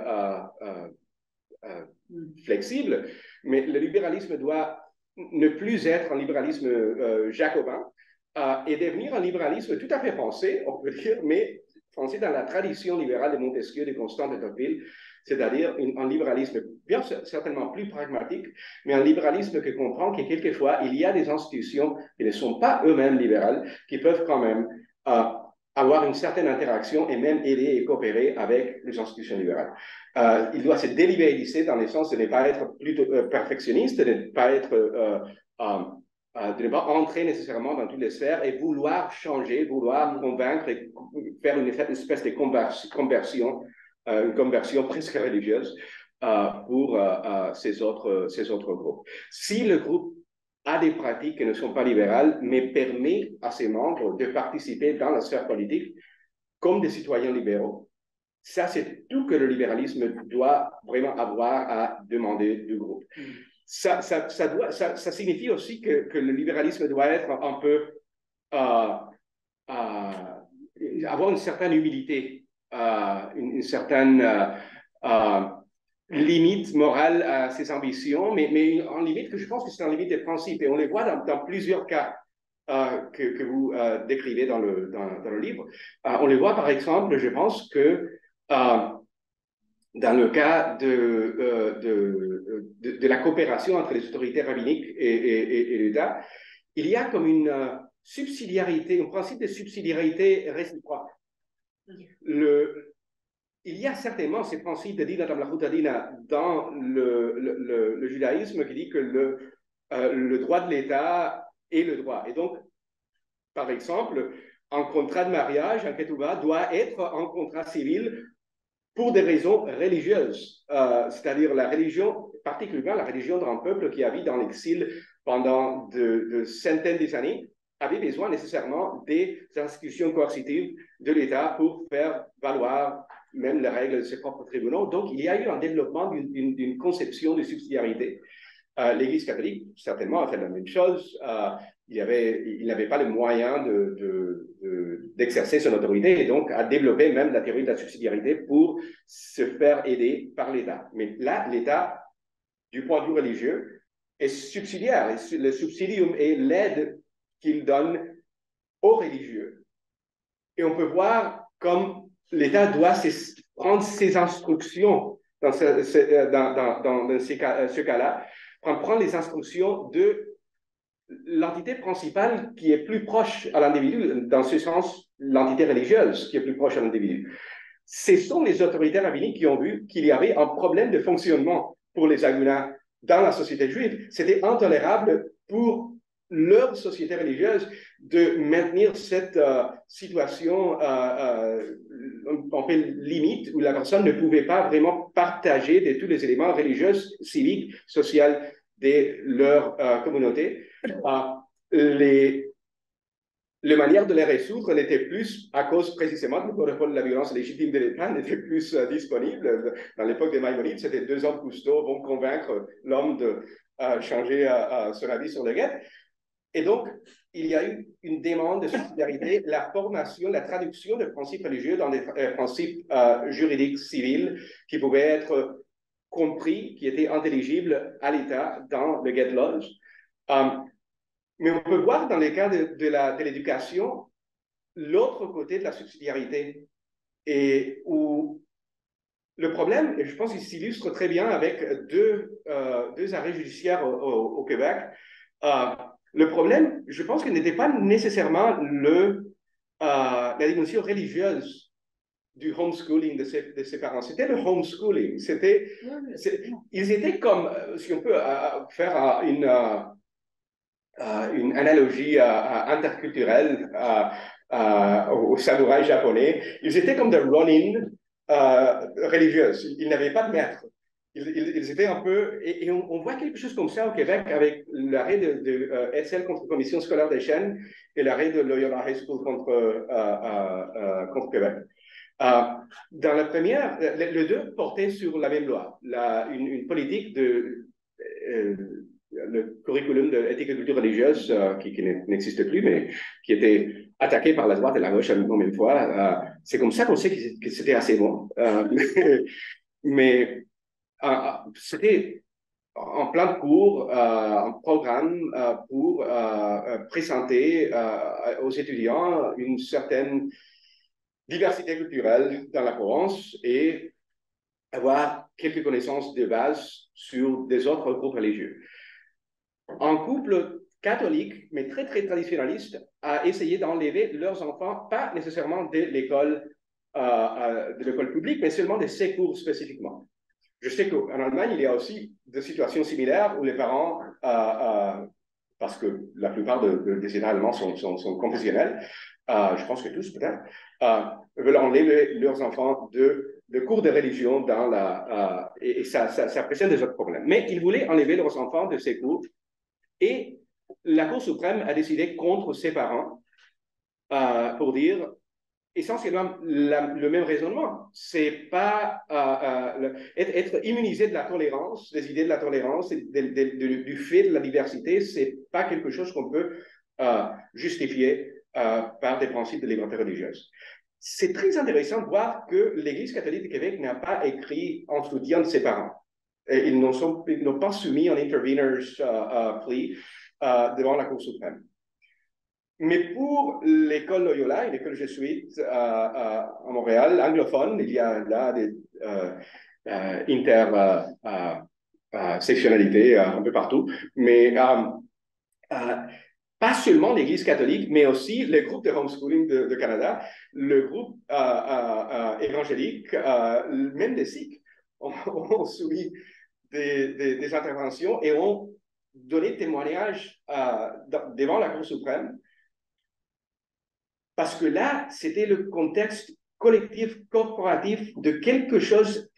flexible, mais le libéralisme doit ne plus être un libéralisme jacobin et devenir un libéralisme tout à fait français, on peut dire, mais français dans la tradition libérale de Montesquieu, de Constant, de Tocqueville, c'est-à-dire un libéralisme bien certainement plus pragmatique, mais un libéralisme qui comprend que quelquefois, il y a des institutions qui ne sont pas eux-mêmes libérales, qui peuvent quand même avoir une certaine interaction et même aider et coopérer avec les institutions libérales. Il doit se délibéraliser dans le sens de ne pas être plutôt perfectionniste, de ne pas être de ne pas entrer nécessairement dans toutes les sphères et vouloir changer, vouloir convaincre et faire une espèce de conversion, une conversion presque religieuse pour ces autres groupes. Si le groupe a des pratiques qui ne sont pas libérales, mais permet à ses membres de participer dans la sphère politique comme des citoyens libéraux, ça c'est tout que le libéralisme doit vraiment avoir à demander du groupe. Ça signifie aussi que le libéralisme doit être un peu avoir une certaine humilité, une certaine limite morale à ses ambitions, mais en limite que je pense que c'est une limite des principes. Et on les voit dans plusieurs cas que vous décrivez dans le livre. On les voit par exemple, je pense que dans le cas de la coopération entre les autorités rabbiniques et l'État, il y a comme une subsidiarité, un principe de subsidiarité réciproque. Il y a certainement ces principes de Dina Tamlachutadina dans le judaïsme qui dit que le droit de l'État est le droit. Et donc, par exemple, un contrat de mariage, un ketouba, doit être un contrat civil pour des raisons religieuses, c'est-à-dire la religion, particulièrement la religion d'un peuple qui a vécu dans l'exil pendant de centaines d'années, avait besoin nécessairement des institutions coercitives de l'État pour faire valoir même les règles de ses propres tribunaux. Donc, il y a eu un développement d'une conception de subsidiarité. L'Église catholique, certainement, a fait la même chose. Il n'avait pas les moyens d'exercer son autorité et donc a développé même la théorie de la subsidiarité pour se faire aider par l'État. Mais là, l'État, du point de vue religieux, est subsidiaire. Le subsidium est l'aide qu'il donne aux religieux. Et on peut voir comme l'État doit prendre ses instructions dans ce cas-là, prendre les instructions de l'entité principale qui est plus proche à l'individu, dans ce sens, l'entité religieuse qui est plus proche à l'individu. Ce sont les autorités rabbiniques qui ont vu qu'il y avait un problème de fonctionnement pour les Agounas dans la société juive. C'était intolérable pour leur société religieuse de maintenir cette situation en fait limite où la personne ne pouvait pas vraiment partager de tous les éléments religieux, civiques, sociaux de leur communauté. Les manières de les résoudre n'étaient plus, à cause précisément du monopole de la violence légitime de l'État, n'étaient plus disponibles. Dans l'époque des Maïmonides, c'était 2 hommes cousteaux vont convaincre l'homme de changer son avis sur les guerres. Et donc, il y a eu une demande de subsidiarité, la formation, la traduction de principes religieux dans des principes juridiques civils qui pouvaient être compris, qui étaient intelligibles à l'État dans le Get Laws. Mais on peut voir dans les cas de l'éducation l'autre côté de la subsidiarité et où le problème, et je pense qu'il s'illustre très bien avec deux arrêts judiciaires au Québec. Le problème, je pense qu'il n'était pas nécessairement la dimension religieuse du homeschooling de ses parents. C'était le homeschooling. Ils étaient comme, si on peut faire une analogie interculturelle aux samouraïs japonais. Ils étaient comme des Ronin religieuses. Ils n'avaient pas de maître. Ils étaient un peu... Et on voit quelque chose comme ça au Québec avec l'arrêt de SL contre Commission scolaire des chaînes et l'arrêt de Loyola High School contre Québec. Dans la première, les deux portaient sur la même loi, une politique de... le curriculum d'éthique et culture religieuse qui n'existe plus, mais qui était attaqué par la droite et la gauche en même fois. C'est comme ça qu'on sait que c'était assez bon. Mais c'était en plein de cours, un programme pour présenter aux étudiants une certaine diversité culturelle dans la Provence et avoir quelques connaissances de base sur des autres groupes religieux. Un couple catholique, mais très, très traditionnaliste, a essayé d'enlever leurs enfants, pas nécessairement de l'école publique, mais seulement de ces cours spécifiquement. Je sais qu'en Allemagne, il y a aussi des situations similaires où les parents, parce que la plupart des États allemands sont confessionnels, je pense que tous peut-être, veulent enlever leurs enfants de cours de religion et ça présente des autres problèmes. Mais ils voulaient enlever leurs enfants de ces cours et la Cour suprême a décidé contre ses parents pour dire essentiellement le même raisonnement. C'est pas être immunisé de la tolérance, des idées de la tolérance, et du fait de la diversité, c'est pas quelque chose qu'on peut justifier par des principes de liberté religieuse. C'est très intéressant de voir que l'Église catholique du Québec n'a pas écrit en soutien de ses parents. Et ils n'ont pas soumis un intervener's plea devant la Cour suprême. Mais pour l'école Loyola et l'école jésuite à Montréal, anglophone, il y a là des intersectionnalités un peu partout, mais pas seulement l'Église catholique, mais aussi le groupe de homeschooling de Canada, le groupe évangélique, même des Sikhs ont soumis des interventions et ont donné témoignage devant la Cour suprême. Parce que là, c'était le contexte collectif, corporatif de quelque chose,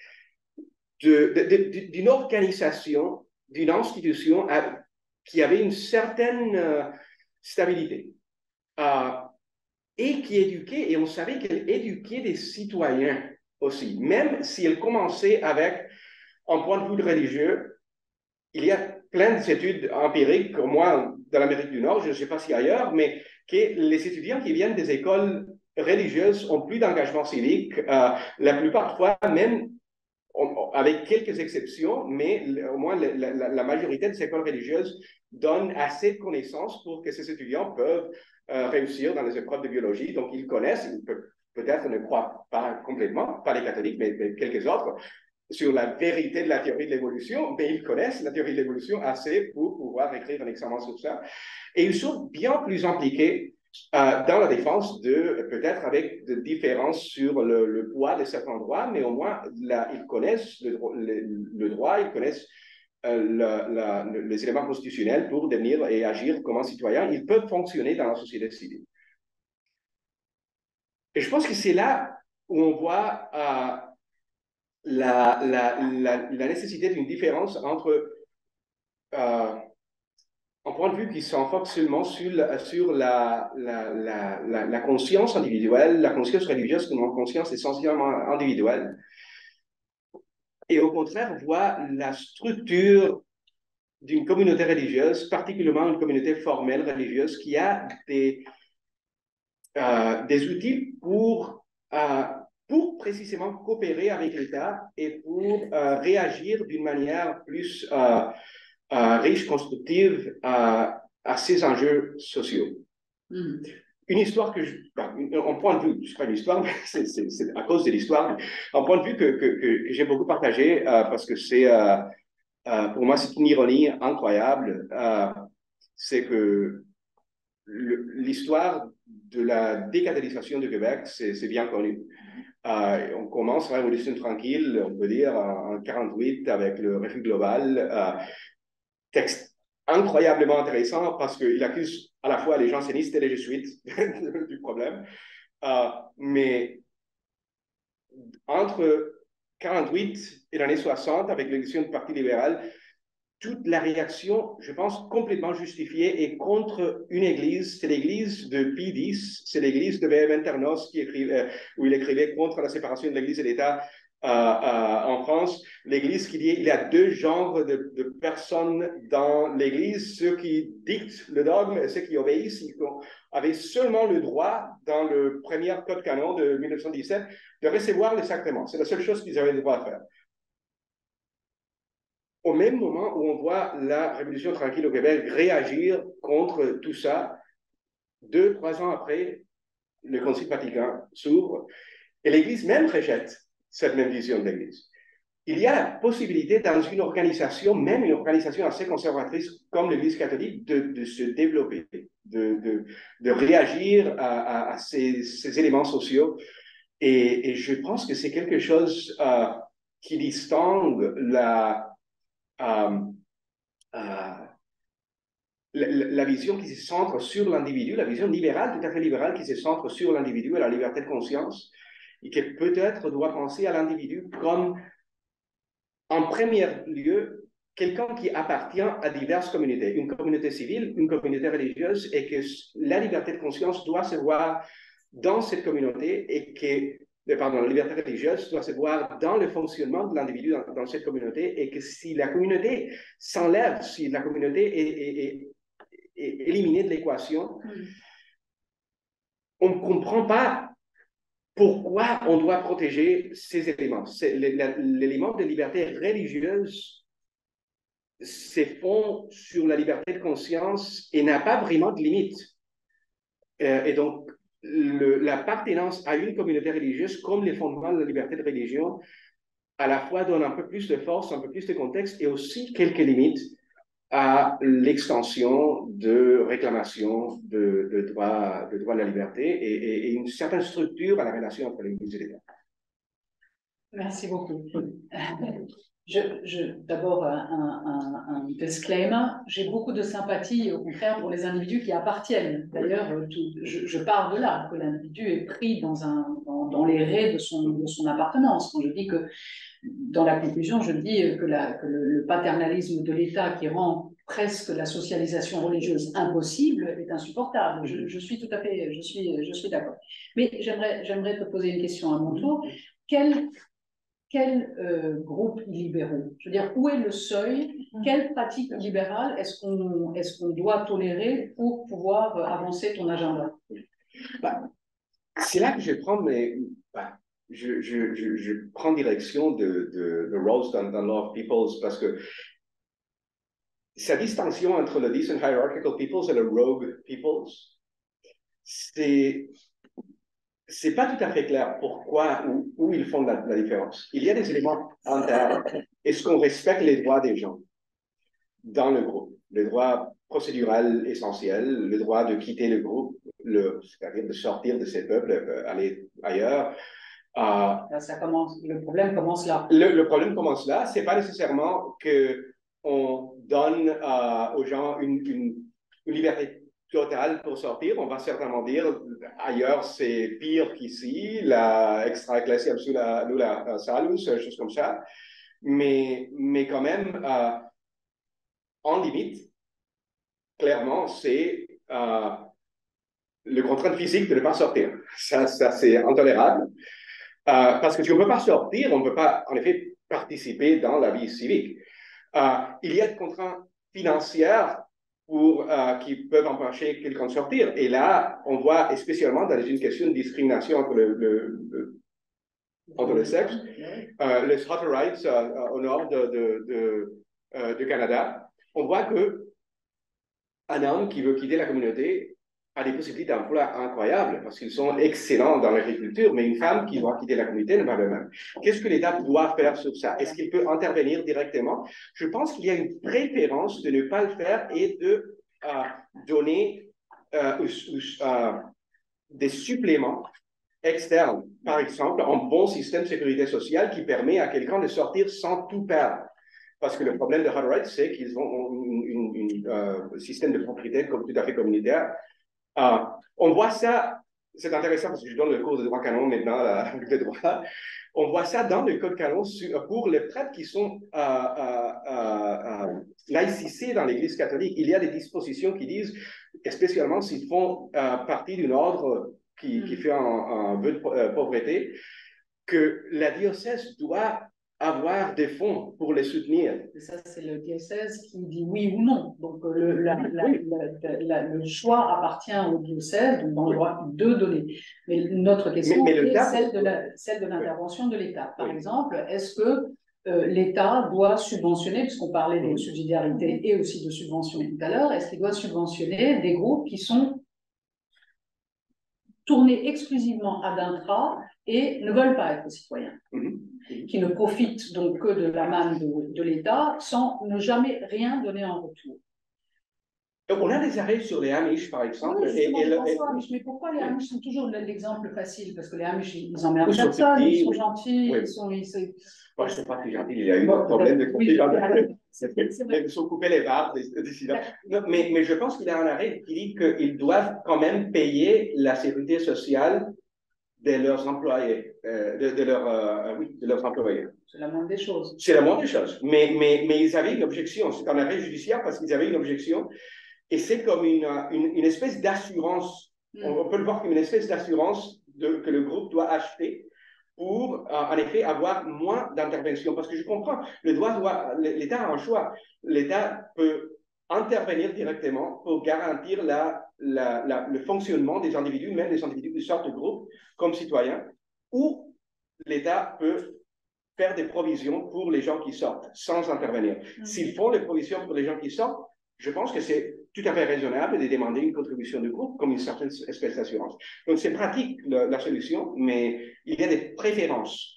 d'une organisation, d'une institution qui avait une certaine stabilité et qui éduquait, et on savait qu'elle éduquait des citoyens aussi, même si elle commençait avec un point de vue religieux. Il y a plein d'études empiriques, au moins dans l'Amérique du Nord, je ne sais pas si ailleurs, mais que les étudiants qui viennent des écoles religieuses ont plus d'engagement civique, la plupart du fois, même avec quelques exceptions, mais au moins la majorité des écoles religieuses donnent assez de connaissances pour que ces étudiants peuvent réussir dans les épreuves de biologie. Donc, ils connaissent, peut-être ne croient pas complètement, pas les catholiques, mais quelques autres, sur la vérité de la théorie de l'évolution, mais ils connaissent la théorie de l'évolution assez pour pouvoir écrire un examen sur ça. Et ils sont bien plus impliqués dans la défense peut-être avec des différences sur le poids de certains droits, mais au moins ils connaissent le droit, ils connaissent les éléments constitutionnels pour devenir et agir comme un citoyen. Ils peuvent fonctionner dans la société civile. Et je pense que c'est là où on voit la nécessité d'une différence entre un point de vue qui s'enfoque seulement sur la conscience individuelle, la conscience religieuse comme une conscience essentiellement individuelle, et au contraire voit la structure d'une communauté religieuse, particulièrement une communauté formelle religieuse, qui a des outils pour précisément coopérer avec l'État et pour réagir d'une manière plus riche, constructive à ces enjeux sociaux. Une histoire un point de vue, je ne sais pas une histoire, mais c'est à cause de l'histoire, un point de vue que j'ai beaucoup partagé parce que pour moi, c'est une ironie incroyable, c'est que l'histoire de la décatholisation du Québec, c'est bien connu. On commence la Révolution tranquille, on peut dire, en 1948 avec le refus global, texte incroyablement intéressant parce qu'il accuse à la fois les jansénistes et les jésuites du problème. Mais entre 48 et l'année 60, avec l'élection du Parti libéral, toute la réaction, je pense, complètement justifiée est contre une église. C'est l'église de Pie X, c'est l'église de V.M. Ternos où il écrivait contre la séparation de l'église et l'État en France. L'église qui dit qu'il y a deux genres de personnes dans l'église, ceux qui dictent le dogme et ceux qui obéissent. Ils avaient seulement le droit, dans le premier code canon de 1917, de recevoir les sacrements. C'est la seule chose qu'ils avaient le droit de faire. Au même moment où on voit la Révolution tranquille au Québec réagir contre tout ça, 2-3 ans après, le Concile Vatican s'ouvre et l'Église même rejette cette même vision de l'Église. Il y a la possibilité dans une organisation, même une organisation assez conservatrice comme l'Église catholique, de se développer, de réagir à ces éléments sociaux. Et je pense que c'est quelque chose qui distingue la vision qui se centre sur l'individu, la vision libérale, tout à fait libérale, qui se centre sur l'individu et la liberté de conscience, et qui peut-être doit penser à l'individu comme, en premier lieu, quelqu'un qui appartient à diverses communautés, une communauté civile, une communauté religieuse, et que la liberté de conscience doit se voir dans cette communauté et que la liberté religieuse doit se voir dans le fonctionnement de l'individu dans cette communauté et que si la communauté s'enlève, si la communauté est éliminée de l'équation, on ne comprend pas pourquoi on doit protéger ces éléments. L'élément de liberté religieuse s'effondre sur la liberté de conscience et n'a pas vraiment de limite. Et donc, l'appartenance à une communauté religieuse, comme les fondements de la liberté de religion, à la fois donne un peu plus de force, un peu plus de contexte et aussi quelques limites à l'extension de réclamation de droit de la liberté et une certaine structure à la relation entre l'Église et l'État. Merci beaucoup. D'abord, un disclaimer. J'ai beaucoup de sympathie, au contraire, pour les individus qui appartiennent. D'ailleurs, je pars de là, que l'individu est pris dans les raies de son appartenance. Quand je dis que, dans la conclusion, je dis que le paternalisme de l'État qui rend presque la socialisation religieuse impossible est insupportable. Je suis tout à fait, je suis d'accord. Mais j'aimerais te poser une question à mon tour. Quels groupes libéraux? Je veux dire, où est le seuil? Quelle pratique libérale est-ce qu'on doit tolérer pour pouvoir avancer ton agenda? C'est là que je prends je prends direction de Rawls dans Law of Peoples parce que sa distinction entre le decent hierarchical peoples et le rogue peoples, c'est pas tout à fait clair pourquoi, où ils font la différence. Il y a des éléments internes. Est-ce qu'on respecte les droits des gens dans le groupe? Les droits procéduraux essentiels, le droit de quitter le groupe, c'est-à-dire de sortir de ces peuples, aller ailleurs. Le problème commence là. Le problème commence là. C'est pas nécessairement qu'on donne aux gens une liberté totale pour sortir. On va certainement dire ailleurs c'est pire qu'ici, la extra ecclesiam nulla salus, choses comme ça. Mais quand même, en limite, clairement, c'est le contrainte physique de ne pas sortir. Ça c'est intolérable. Parce que si on ne peut pas sortir, on ne peut pas, en effet, participer dans la vie civique. Il y a des contraintes financières qui peuvent empêcher quelqu'un de sortir. Et là, on voit, spécialement dans une question de discrimination entre le sexe, les Hutter Rights au nord de Canada, on voit qu'un homme qui veut quitter la communauté a des possibilités d'emploi incroyables parce qu'ils sont excellents dans l'agriculture, mais une femme qui doit quitter la communauté ne va pas le même. Qu'est-ce que l'État doit faire sur ça? Est-ce qu'il peut intervenir directement? Je pense qu'il y a une préférence de ne pas le faire et de donner des suppléments externes. Par exemple, un bon système de sécurité sociale qui permet à quelqu'un de sortir sans tout perdre. Parce que le problème de Hutter Rights, c'est qu'ils ont système de propriété comme tout à fait communautaire. On voit ça, c'est intéressant parce que je donne le cours de droit canon maintenant à la faculté de droit. On voit ça dans le code canon pour les prêtres qui sont laïcisés dans l'Église catholique. Il y a des dispositions qui disent, spécialement s'ils font partie d'un ordre qui fait un vœu de pauvreté, que la diocèse doit avoir des fonds pour les soutenir. Et ça, c'est le diocèse qui dit oui ou non. Donc, le choix appartient au diocèse, donc dans le droit de donner. Mais notre question est celle de l'intervention de l'État. Par exemple, est-ce que l'État doit subventionner, puisqu'on parlait de subsidiarité et aussi de subvention tout à l'heure, est-ce qu'il doit subventionner des groupes qui sont tournés exclusivement à d'intra et ne veulent pas être citoyens, qui ne profitent donc que de la manne de l'État sans ne jamais rien donner en retour. On a des arrêts sur les Amish, par exemple. Oui, mais pourquoi les Amish sont toujours l'exemple facile? Parce que les Amish, ils emmerdent personne, ils sont gentils, ils sont... Moi, je ne sais pas si gentil, il y a eu un problème de conflit. Ils sont coupés les barres, décidément. Mais je pense qu'il y a un arrêt qui dit qu'ils doivent quand même payer la sécurité sociale de leurs employés, de leurs employés. C'est la moindre des choses. C'est la moindre des choses. Mais ils avaient une objection. C'est un arrêt judiciaire parce qu'ils avaient une objection. Et c'est comme une espèce d'assurance. On peut le voir comme une espèce d'assurance que le groupe doit acheter pour, en effet, avoir moins d'intervention. Parce que je comprends, l'État a un choix. L'État peut intervenir directement pour garantir le fonctionnement des individus, même des individus qui sortent du groupe comme citoyens, ou l'État peut faire des provisions pour les gens qui sortent sans intervenir. S'ils font des provisions pour les gens qui sortent, je pense que c'est tout à fait raisonnable de demander une contribution du groupe comme une certaine espèce d'assurance. Donc, c'est pratique la solution, mais il y a des préférences.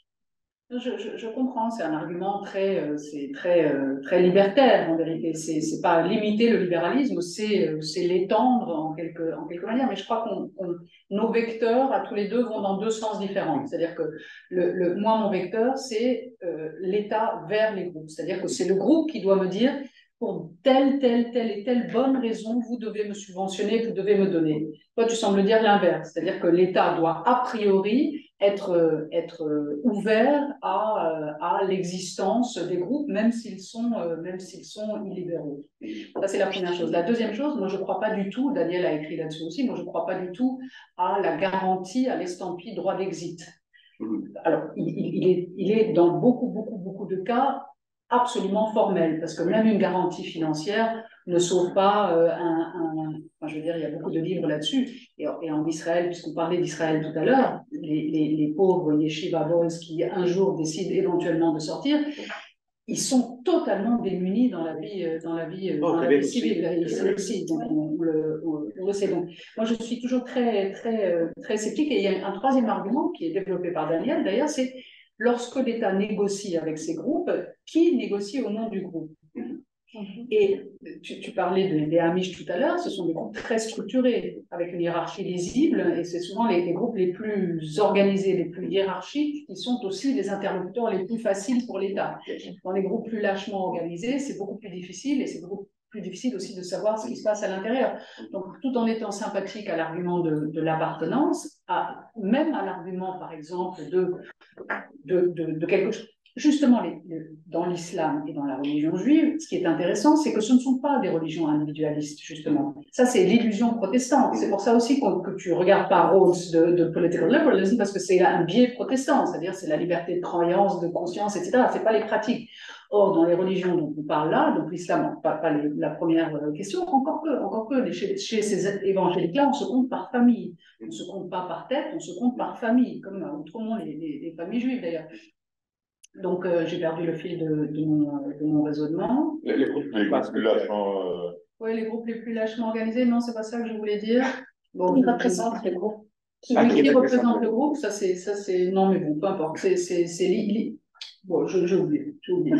Je comprends, c'est un argument très libertaire en vérité. C'est pas limiter le libéralisme, c'est l'étendre en quelque manière. Mais je crois que nos vecteurs à tous les deux vont dans deux sens différents. C'est-à-dire que moi, mon vecteur, c'est l'État vers les groupes. C'est-à-dire que c'est le groupe qui doit me dire pour telle et telle bonne raison, vous devez me subventionner, vous devez me donner. Toi, tu sembles dire l'inverse, c'est-à-dire que l'État doit a priori être ouvert à l'existence des groupes, même s'ils sont illibéraux. Ça, c'est la première chose. La deuxième chose, moi, je ne crois pas du tout, Daniel a écrit là-dessus aussi, moi, je ne crois pas du tout à la garantie, à l'estampille droit d'exit. Alors, il est dans beaucoup de cas absolument formel, parce que même une garantie financière ne sauve pas enfin, je veux dire, il y a beaucoup de livres là-dessus. Et en Israël, puisqu'on parlait d'Israël tout à l'heure, les pauvres yeshiva boys qui un jour décident éventuellement de sortir, ils sont totalement démunis dans la vie civile. Ici aussi, donc on le sait. Donc, moi, je suis toujours très sceptique. Et il y a un troisième argument qui est développé par Daniel, d'ailleurs, c'est lorsque l'État négocie avec ces groupes, qui négocie au nom du groupe? Et tu parlais des Amish tout à l'heure, ce sont des groupes très structurés, avec une hiérarchie lisible, et c'est souvent les groupes les plus organisés, les plus hiérarchiques, qui sont aussi les interlocuteurs les plus faciles pour l'État. Dans les groupes plus lâchement organisés, c'est beaucoup plus difficile, et c'est beaucoup plus difficile aussi de savoir ce qui se passe à l'intérieur. Donc, tout en étant sympathique à l'argument de l'appartenance, même à l'argument, par exemple, de quelque chose. Justement, dans l'islam et dans la religion juive, ce qui est intéressant, c'est que ce ne sont pas des religions individualistes, justement. Ça, c'est l'illusion protestante. C'est pour ça aussi que tu ne regardes pas Rawls de Political Liberalism, parce que c'est un biais protestant, c'est-à-dire c'est la liberté de croyance, de conscience, etc. Ce n'est pas les pratiques. Or, dans les religions dont on parle là, donc l'islam, pas la première question, encore peu. Chez ces évangéliques-là, on se compte par famille. On ne se compte pas par tête, on se compte par famille, comme autrement les familles juives, d'ailleurs. Donc, j'ai perdu le fil de mon raisonnement. Les groupes les plus lâchement... Oui, les groupes les plus lâchement organisés, non, c'est pas ça que je voulais dire. Bon, qui représente le groupe? Qui représente le groupe, ça c'est... Non, mais bon, peu importe. Bon, j'ai oublié.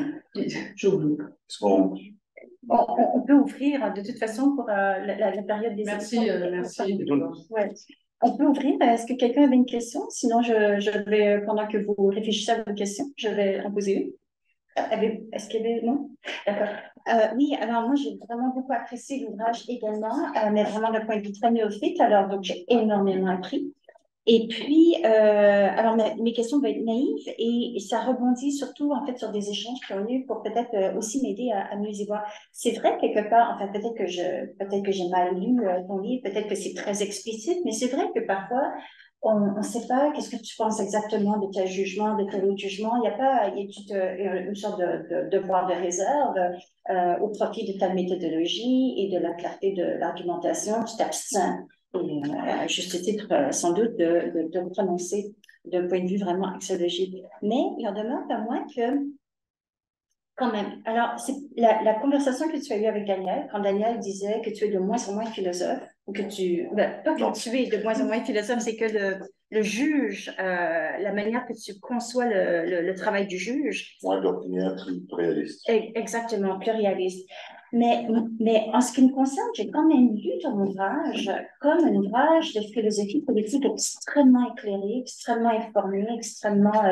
On peut ouvrir, de toute façon, pour la période des élections. Merci. Ouais. On peut ouvrir. Est-ce que quelqu'un avait une question? Sinon, je vais, pendant que vous réfléchissez à vos questions, je vais en poser une. Est-ce qu'il y avait... Non? D'accord. Oui, alors moi, j'ai vraiment beaucoup apprécié l'ouvrage également, mais vraiment d'un point de vue très néophyte. Alors, donc, j'ai énormément appris. Et puis, alors mes questions vont être naïves et ça rebondit surtout en fait sur des échanges qui ont eu pour peut-être aussi m'aider à mieux y voir. C'est vrai quelque part, enfin peut-être que j'ai mal lu ton livre, peut-être que c'est très explicite, mais c'est vrai que parfois on ne sait pas qu'est-ce que tu penses exactement de tel jugement, de tel autre jugement. Il y a pas, il y a une sorte de devoir de réserve au profit de ta méthodologie et de la clarté de l'argumentation. Tu t'abstiens. Et à juste titre, sans doute, de me prononcer d'un point de vue vraiment axiologique. Mais il en demeure pas moins que, quand même, alors, c'est la conversation que tu as eue avec Daniel, quand Daniel disait que tu es de moins en moins philosophe, ou que pas que tu es de moins en moins philosophe, c'est que le juge, la manière que tu conçois le travail du juge. Moins doctrinaire, réaliste. Exactement, plus réaliste. Mais en ce qui me concerne, j'ai quand même lu ton ouvrage comme un ouvrage de philosophie politique extrêmement éclairé, extrêmement informé, extrêmement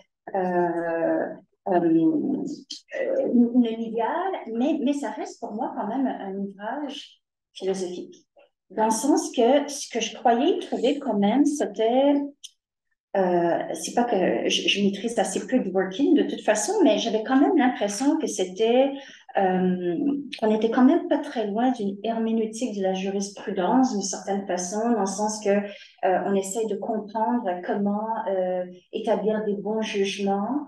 non idéal, mais ça reste pour moi quand même un ouvrage philosophique. Dans le sens que ce que je croyais trouver quand même, c'était c'est pas que je maîtrise assez peu de working de toute façon, mais j'avais quand même l'impression que c'était, qu'on était quand même pas très loin d'une herméneutique de la jurisprudence d'une certaine façon, dans le sens que on essaye de comprendre comment établir des bons jugements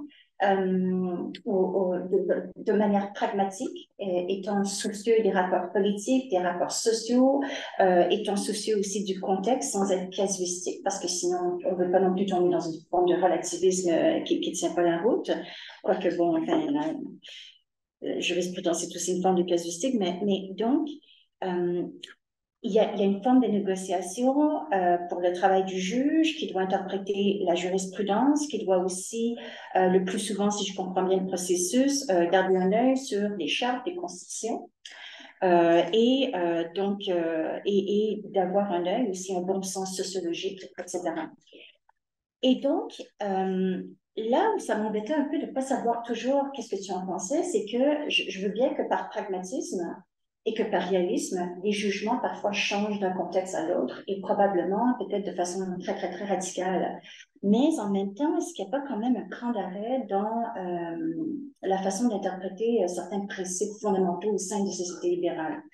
de manière pragmatique, étant soucieux des rapports politiques, des rapports sociaux, étant soucieux aussi du contexte sans être casuistique, parce que sinon, on ne veut pas non plus tomber dans une forme de relativisme qui ne tient pas la route. Quoique, bon, enfin, la jurisprudence est aussi une forme de casuistique, mais donc, il y a une forme de négociation pour le travail du juge qui doit interpréter la jurisprudence, qui doit aussi, le plus souvent, si je comprends bien le processus, garder un œil sur les chartes des constitutions. Donc, d'avoir un œil aussi, un bon sens sociologique, etc. Et donc, là où ça m'embêtait un peu de ne pas savoir toujours qu'est-ce que tu en pensais, c'est que je veux bien que par pragmatisme et que par réalisme, les jugements parfois changent d'un contexte à l'autre et probablement peut-être de façon très, très, très radicale. Mais en même temps, est-ce qu'il n'y a pas quand même un cran d'arrêt dans la façon d'interpréter certains principes fondamentaux au sein des sociétés libérales?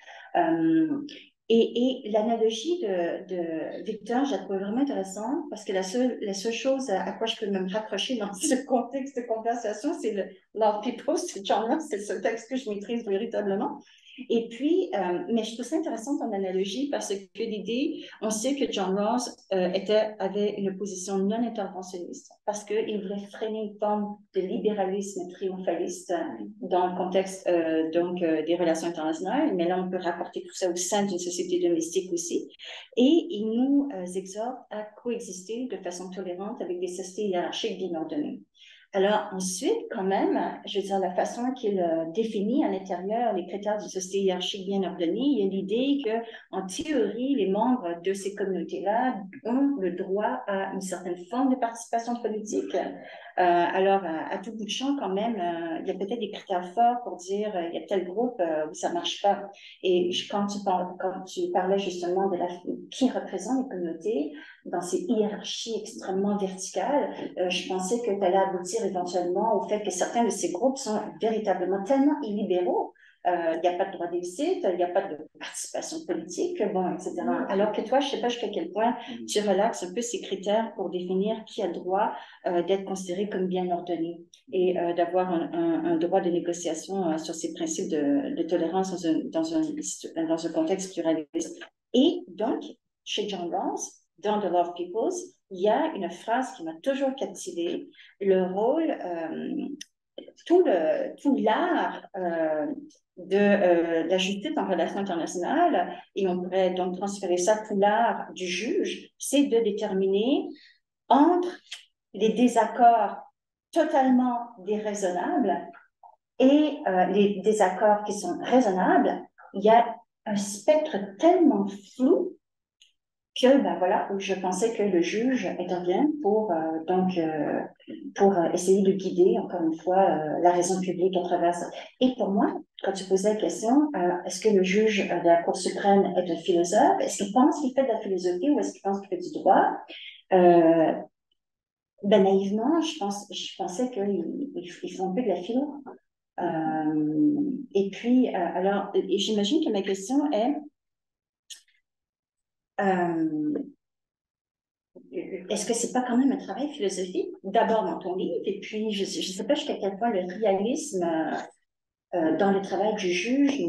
Et l'analogie de Victor, je la trouve vraiment intéressante parce que la seule chose à quoi je peux me rapprocher dans ce contexte de conversation, c'est le Love People, c'est John Rawls, c'est ce texte que je maîtrise véritablement. Et puis, mais je trouve ça intéressant ton analogie parce que l'idée, on sait que John Rawls avait une position non interventionniste parce qu'il voulait freiner une forme de libéralisme triomphaliste dans le contexte des relations internationales. Mais là, on peut rapporter tout ça au sein d'une société domestique aussi. Et il nous exhorte à coexister de façon tolérante avec des sociétés hiérarchiques bien ordonnées. Alors ensuite, quand même, je veux dire, la façon qu'il définit à l'intérieur les critères d'une société hiérarchique bien ordonnée, il y a l'idée que, en théorie, les membres de ces communautés-là ont le droit à une certaine forme de participation politique. Alors, à tout bout de champ, quand même, il y a peut-être des critères forts pour dire il y a tel groupe où ça marche pas. Et quand tu parlais justement de qui représente les communautés dans ces hiérarchies extrêmement verticales, je pensais que tu allais aboutir éventuellement au fait que certains de ces groupes sont véritablement tellement illibéraux. Il n'y a pas de droit d'exit, il n'y a pas de participation politique, bon, etc. Alors que toi, je ne sais pas jusqu'à quel point tu relaxes un peu ces critères pour définir qui a le droit d'être considéré comme bien ordonné et d'avoir un droit de négociation sur ces principes de tolérance dans un contexte pluraliste. Et donc, chez John Rawls, dans The Love Peoples, il y a une phrase qui m'a toujours captivée, le rôle, tout l'art de la justice en relations internationales, et on pourrait donc transférer ça, tout l'art du juge, c'est de déterminer entre les désaccords totalement déraisonnables et les désaccords qui sont raisonnables, il y a un spectre tellement flou que, ben voilà, je pensais que le juge intervienne pour essayer de guider, encore une fois, la raison publique à travers ça. Et pour moi, quand tu posais la question, est-ce que le juge de la Cour suprême est un philosophe? Est-ce qu'il pense qu'il fait de la philosophie ou est-ce qu'il pense qu'il fait du droit? Ben naïvement, je pensais qu'ils font un peu de la philo. Et puis, alors, j'imagine que ma question est, est-ce que c'est pas quand même un travail philosophique, d'abord dans ton livre, et puis je sais pas jusqu'à quel point le réalisme dans le travail du juge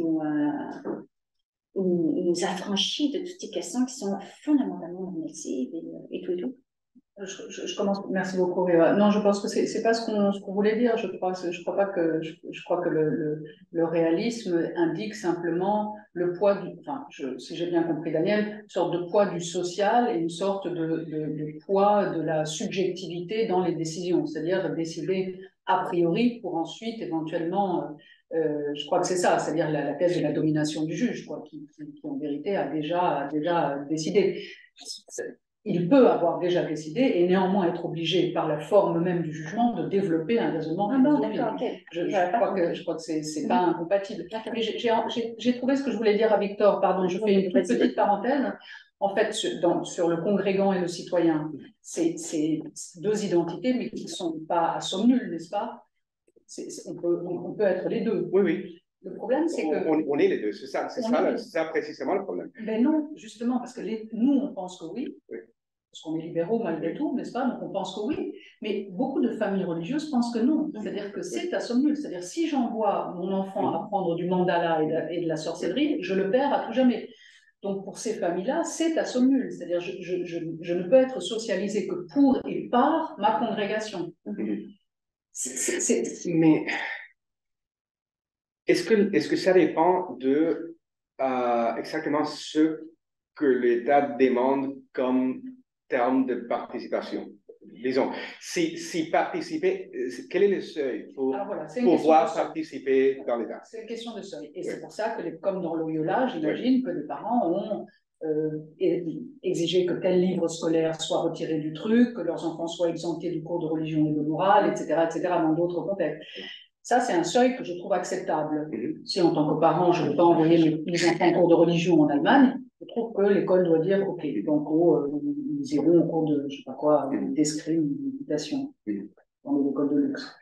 nous affranchit de toutes ces questions qui sont fondamentalement normatives et tout et tout. Je commence. Merci beaucoup, Réa. Non, je pense que c'est pas ce qu'on voulait dire. Je crois pas que le réalisme indique simplement le poids du. Enfin, si j'ai bien compris, Daniel, une sorte de poids du social et une sorte de poids de la subjectivité dans les décisions, c'est-à-dire de décider a priori pour ensuite éventuellement. Je crois que c'est ça, c'est-à-dire la thèse de la domination du juge, quoi, qui en vérité a déjà décidé. Il peut avoir déjà décidé et néanmoins être obligé par la forme même du jugement de développer un raisonnement philosophique. D'accord, ok. Je crois que c'est pas incompatible. Mais j'ai trouvé ce que je voulais dire à Victor, pardon, je fais une toute petite parenthèse. En fait, sur le congrégant et le citoyen, c'est deux identités, mais qui ne sont pas à somme nulle, n'est-ce pas? On peut être les deux. Oui, oui. Le problème, c'est que... On est les deux, c'est ça précisément le problème. Ben non, justement, parce que nous, on pense que oui, parce qu'on est libéraux malgré tout, n'est-ce pas? Donc on pense que oui, mais beaucoup de familles religieuses pensent que non. C'est-à-dire que c'est à somme nulle. C'est-à-dire si j'envoie mon enfant apprendre du mandala et de la sorcellerie, je le perds à tout jamais. Donc pour ces familles-là, c'est à somme nulle. C'est-à-dire je ne peux être socialisé que pour et par ma congrégation. Mais est-ce que ça dépend de exactement ce que l'État demande comme terme de participation? Disons, si participer, quel est le seuil pour pouvoir participer dans l'État? C'est une question de seuil. Et c'est pour ça que, comme dans Loyola, j'imagine que les parents ont exigé que tel livre scolaire soit retiré du truc, que leurs enfants soient exemptés du cours de religion et de morale, etc., dans d'autres contextes. Ça, c'est un seuil que je trouve acceptable. Si, en tant que parent, je ne veux pas envoyer mes enfants en cours de religion en Allemagne, je trouve que l'école doit dire, OK, donc ils iront au cours de, je ne sais pas quoi, d'escrime, d'équitation, dans les écoles de luxe.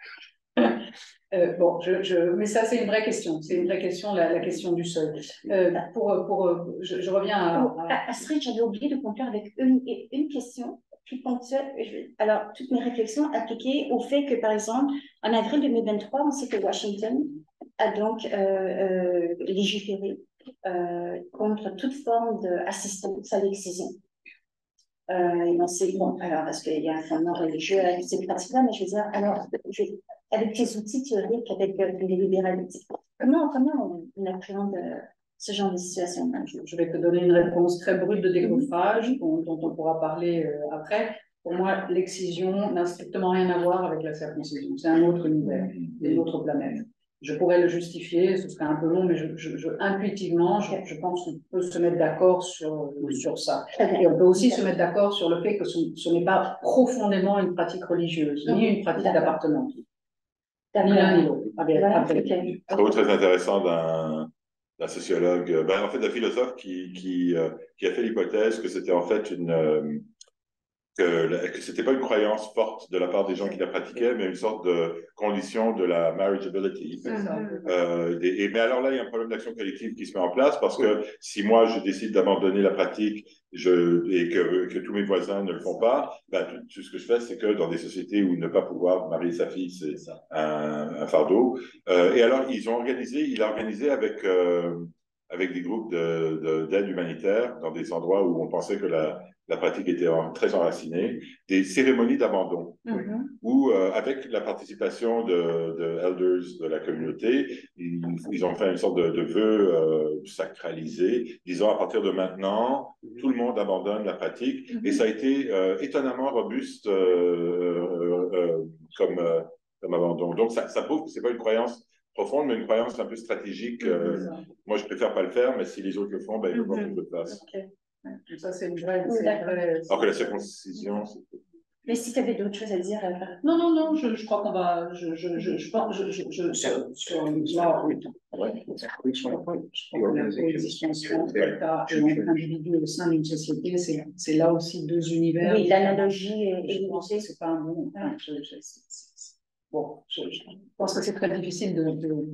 Mais ça, c'est une vraie question. C'est une vraie question, la question du seuil. Je reviens à... Astrid, j'avais oublié de conclure avec une question. Alors, toutes mes réflexions appliquées au fait que, par exemple, en avril 2023, on sait que Washington a donc légiféré contre toute forme d'assistance à l'excision. Et on sait, bon, alors, parce qu'il y a un fondement religieux à ces pratiques-là, mais je veux dire, alors, avec tes outils théoriques, avec les libéralités, comment on appréhende ce genre de situation? Je vais te donner une réponse très brute de décoffrage, dont on pourra parler après. Pour moi, l'excision n'a strictement rien à voir avec la circoncision. C'est un autre univers, une autre planète. Je pourrais le justifier, ce serait un peu long, mais intuitivement, je pense qu'on peut se mettre d'accord sur ça. Et on peut aussi se mettre d'accord sur le fait que ce n'est pas profondément une pratique religieuse, ni une pratique d'appartenance. Ni l'un ni l'autre. Je trouve très intéressant d'un sociologue, en fait d'un philosophe qui a fait l'hypothèse que c'était en fait que c'était pas une croyance forte de la part des gens qui la pratiquaient, mais une sorte de condition de la marriageability. Mais alors là, il y a un problème d'action collective qui se met en place parce que si moi je décide d'abandonner la pratique et que tous mes voisins ne le font pas, tout ce que je fais, c'est que dans des sociétés où ne pas pouvoir marier sa fille, c'est un fardeau. Et alors, il a organisé avec des groupes d'aide humanitaire dans des endroits où on pensait que la pratique était très enracinée, des cérémonies d'abandon, où avec la participation de elders de la communauté, ils ont fait une sorte de vœu sacralisé, disant à partir de maintenant, tout le monde abandonne la pratique, et ça a été étonnamment robuste comme abandon. Donc ça prouve que c'est pas une croyance profonde, mais une croyance un peu stratégique. Moi, je préfère pas le faire, mais si les autres le font, il faut voir que je le fasse. Ça, c'est vrai. Alors que la circoncision, c'est... Mais si tu avais d'autres choses à dire. Non, je crois qu'on va. Je pense. Sur là, oui. Je crois que la coexistence entre l'État et entre individus au sein d'une société, c'est là aussi deux univers. Oui, l'analogie est je pense que c'est pas un bon. Bon, je pense que c'est très difficile de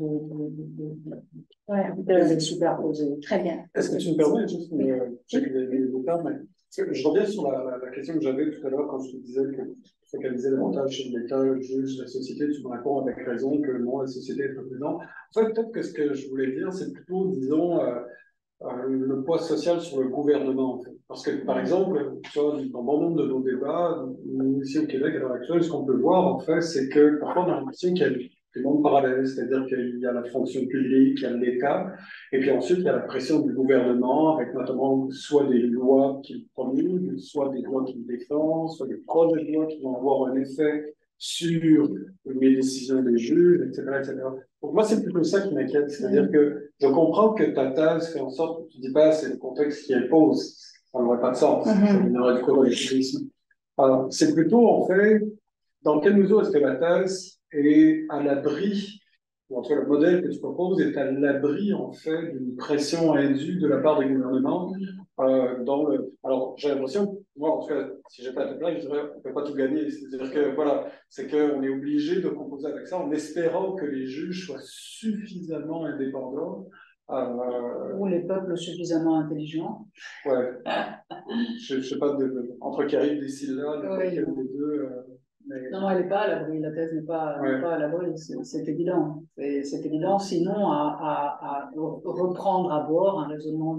les superposer. Très bien. Est-ce que tu me permets juste les termes, mais je reviens sur la question que j'avais tout à l'heure quand je te disais que focaliser davantage sur l'État, le juge, la société, tu me réponds avec raison que non, la société est présente. En fait, peut-être que ce que je voulais dire, c'est plutôt, disons, le poids social sur le gouvernement. En fait. Parce que, par exemple, tu vois, dans bon nombre de nos débats, nous, ici au Québec, à l'heure actuelle, ce qu'on peut voir, en fait, c'est que parfois on a l'impression qu'il y a des mondes parallèles, c'est-à-dire qu'il y a la fonction publique, il y a l'État, et puis ensuite il y a la pression du gouvernement, avec notamment soit des lois qu'il promulgue, soit des lois qu'il défend, soit des projets de loi qui vont avoir un effet sur les décisions des juges, etc., etc. Donc moi, c'est plutôt ça qui m'inquiète, c'est-à-dire que je comprends que ta thèse fait en sorte que tu dis pas c'est le contexte qui impose, ça n'aurait pas de sens, ça donnerait du collectivisme. Alors, c'est plutôt en fait, dans quelle mesure est-ce que la thèse est à l'abri, ou en tout cas le modèle que tu proposes est à l'abri en fait d'une pression indue de la part des gouvernements Alors, j'ai l'impression, moi, en tout cas, si j'étais à ta place, je dirais, on ne peut pas tout gagner. C'est-à-dire que, voilà, c'est qu'on est obligé de composer avec ça en espérant que les juges soient suffisamment indépendants. Ou les peuples suffisamment intelligents. Ouais. Je ne sais pas, entre qui arrivent des syllabes, lequel des deux. Mais... Non, elle n'est pas à l'abri, la thèse n'est pas, pas à l'abri, c'est évident. C'est évident, sinon à reprendre à bord un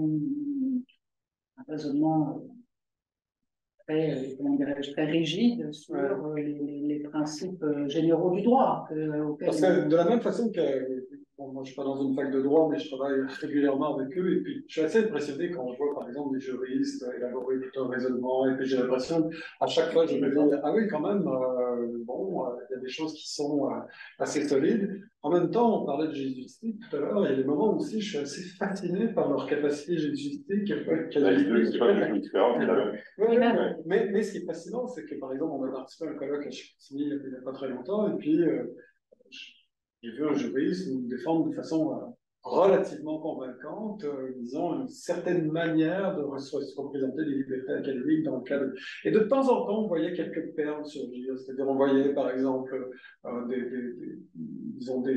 raisonnement très, très rigide sur les principes généraux du droit. Parce que de la même façon que, bon, moi je ne suis pas dans une fac de droit, mais je travaille régulièrement avec eux, et puis je suis assez impressionné quand je vois par exemple des juristes élaborer tout un raisonnement, et puis j'ai l'impression, à chaque fois je me dis, ah oui quand même, il y a des choses qui sont assez solides. En même temps, on parlait de jésuitique tout à l'heure, il y a des moments où aussi je suis assez fasciné par leur capacité jésuitique. C'est pas du tout différent, mais ce qui est fascinant, c'est que par exemple, on a participé à un colloque à Chicoutimi il n'y a pas très longtemps, et puis j'ai vu un juriste nous défendre de façon relativement convaincante, disons, une certaine manière de représenter les libertés académiques dans le cadre. Et de temps en temps, on voyait quelques perles surgir, c'est-à-dire on voyait par exemple disons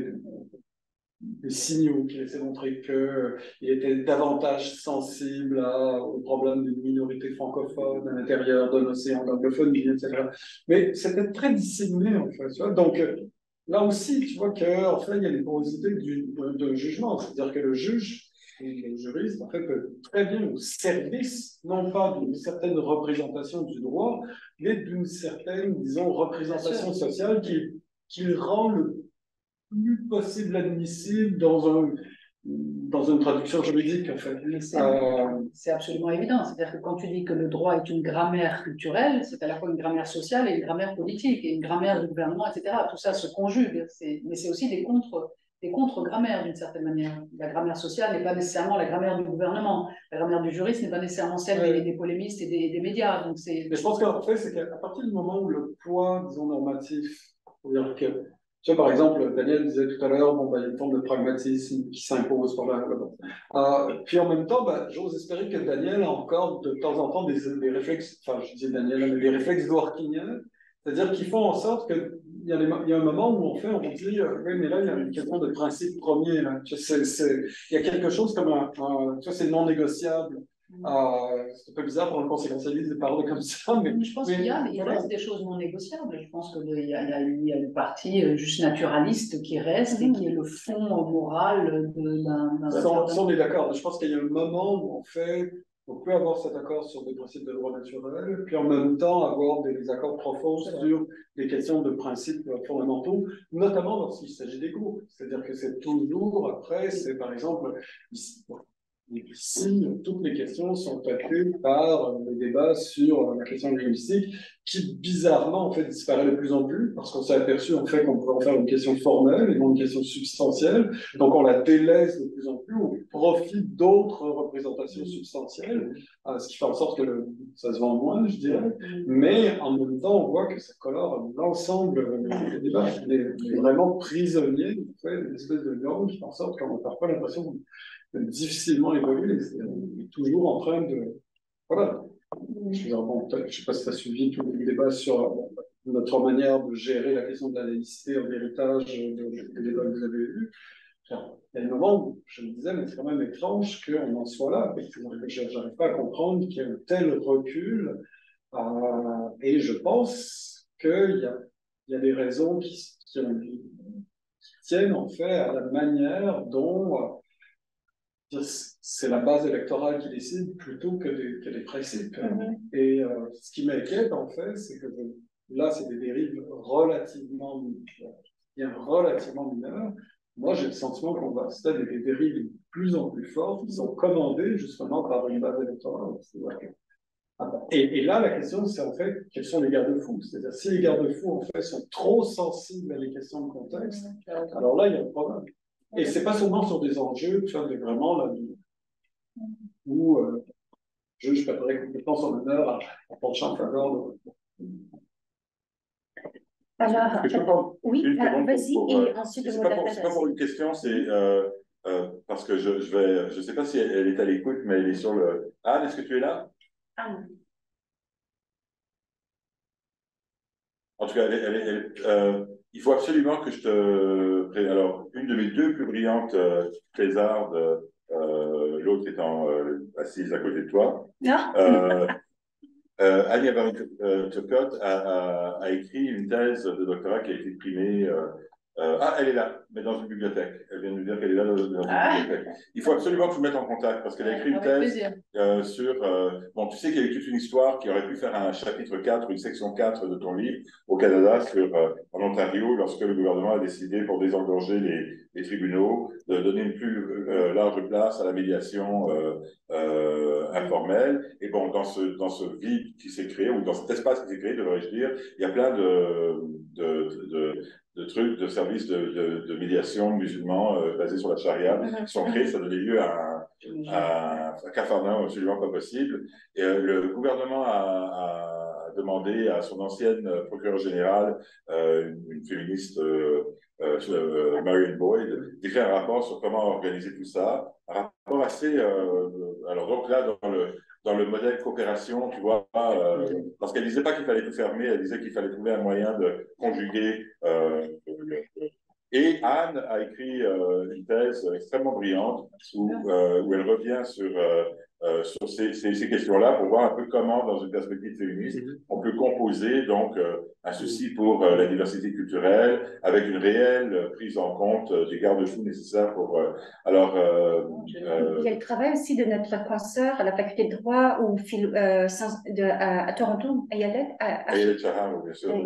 des signaux qui laissaient montrer qu'il était davantage sensible aux problèmes d'une minorité francophone à l'intérieur d'un océan d'anglophonie, etc. Mais c'était très dissimulé, en fait. Tu vois. Donc, là aussi, tu vois qu'en fait, il y a des porosités d'un jugement. C'est-à-dire que le juge, le juriste, en fait, peut très bien au service, non pas d'une certaine représentation du droit, mais d'une certaine, disons, représentation sociale qui rend le plus possible admissible dans une traduction juridique, en fait. C'est absolument évident. C'est-à-dire que quand tu dis que le droit est une grammaire culturelle, c'est à la fois une grammaire sociale et une grammaire politique, et une grammaire du gouvernement, etc. Tout ça se conjugue. Mais c'est aussi des contre-grammaires, d'une certaine manière. La grammaire sociale n'est pas nécessairement la grammaire du gouvernement. La grammaire du juriste n'est pas nécessairement celle des polémistes et des médias. Donc mais je pense qu'en fait, c'est qu'à partir du moment où le poids, disons, normatif, c'est-à-dire que tu vois, par exemple, Daniel disait tout à l'heure, il y a une forme de pragmatisme qui s'impose par là. Puis en même temps, j'ose espérer que Daniel a encore de temps en temps des réflexes, enfin, je dis Daniel, mais des réflexes dwarkiniens, c'est-à-dire qu'ils font en sorte qu'il y a un moment où on dit, oui, mais là, il y a une question de principe premier. Là. Il y a quelque chose comme tu vois, c'est non négociable. C'est un peu bizarre pour un conséquentialiste de parler comme ça, mais je pense qu'il reste des choses non négociables. Je pense qu'il y a une partie juste naturaliste qui reste et qui est le fond moral d'un. Ça, on est d'accord. Je pense qu'il y a un moment où on peut avoir cet accord sur des principes de droit naturel, puis en même temps avoir des accords profonds sur des questions de principes fondamentaux, notamment lorsqu'il s'agit d'ego. C'est-à-dire que c'est toujours après, c'est par exemple, ici, toutes les questions sont traitées par les débats sur la question linguistique, qui bizarrement en fait disparaît de plus en plus, parce qu'on s'est aperçu en fait qu'on pouvait en faire une question formelle et non une question substantielle. Donc on la délaisse de plus en plus au profit d'autres représentations substantielles, ce qui fait en sorte que ça se vend moins, je dirais. Mais en même temps, on voit que ça colore l'ensemble des débats. On est vraiment prisonnier en fait, d'une espèce de langue qui fait en sorte qu'on n'a parfois l'impression difficilement évoluer. On est toujours en train de... Voilà. Je ne sais pas si tu as suivi tout le débat sur notre manière de gérer la question de la laïcité en héritage des débats que vous avez eus. Il y a un moment où je me disais, mais c'est quand même étrange qu'on en soit là. Je n'arrive pas à comprendre qu'il y ait un tel recul. Et je pense qu'il y a des raisons qui tiennent en fait à la manière dont c'est la base électorale qui décide plutôt que des principes. Et ce qui m'inquiète, en fait, c'est que là, c'est des dérives relativement mineures. Moi, j'ai le sentiment qu'on va assister à des dérives de plus en plus fortes qui sont commandées justement par une base électorale. Et là, la question, c'est en fait, quels sont les garde-fous? C'est-à-dire, si les garde-fous, en fait, sont trop sensibles à les questions de contexte, alors là, il y a un problème. Et c'est pas seulement sur des enjeux, tu vois, mais vraiment là, où je perdrais complètement son honneur à penchant en faveur de... Alors, oui, vas-y, et ensuite c'est pas pour une question, c'est parce que je sais pas si elle est à l'écoute, mais elle est sur le... Anne, est-ce que tu es là? En tout cas, il faut absolument que je te... Alors, une de mes deux plus brillantes thésardes, l'autre étant assise à côté de toi, Anya Baron-Turcot a écrit une thèse de doctorat qui a été primée. Elle est là, mais dans une bibliothèque. Elle vient de nous dire qu'elle est là dans une bibliothèque. Il faut absolument que je vous mette en contact parce qu'elle a écrit une thèse sur... bon, tu sais qu'il y a eu toute une histoire qui aurait pu faire un chapitre 4, une section 4 de ton livre au Canada, en Ontario, lorsque le gouvernement a décidé, pour désengorger les tribunaux, de donner une plus large place à la médiation informelle. Et bon, dans ce vide qui s'est créé, ou dans cet espace qui s'est créé, devrais-je dire, il y a plein de trucs, de services de médiation musulmans basés sur la charia qui sont créés. Ça donnait lieu à un cafarnaum absolument pas possible. Et le gouvernement a demandé à son ancienne procureure générale, une féministe, Marion Boyd, d'écrire un rapport sur comment organiser tout ça. Un rapport assez... alors donc là, dans le modèle coopération, tu vois, parce qu'elle disait pas qu'il fallait tout fermer, elle disait qu'il fallait trouver un moyen de conjuguer. Et Anne a écrit une thèse extrêmement brillante où elle revient sur ces questions-là pour voir un peu comment, dans une perspective féministe, on peut composer donc un souci pour la diversité culturelle avec une réelle prise en compte des garde-fous nécessaires pour... Il y a le travail aussi de notre consoeur à la faculté de droit à Toronto, Ayelet Shahar, bien sûr.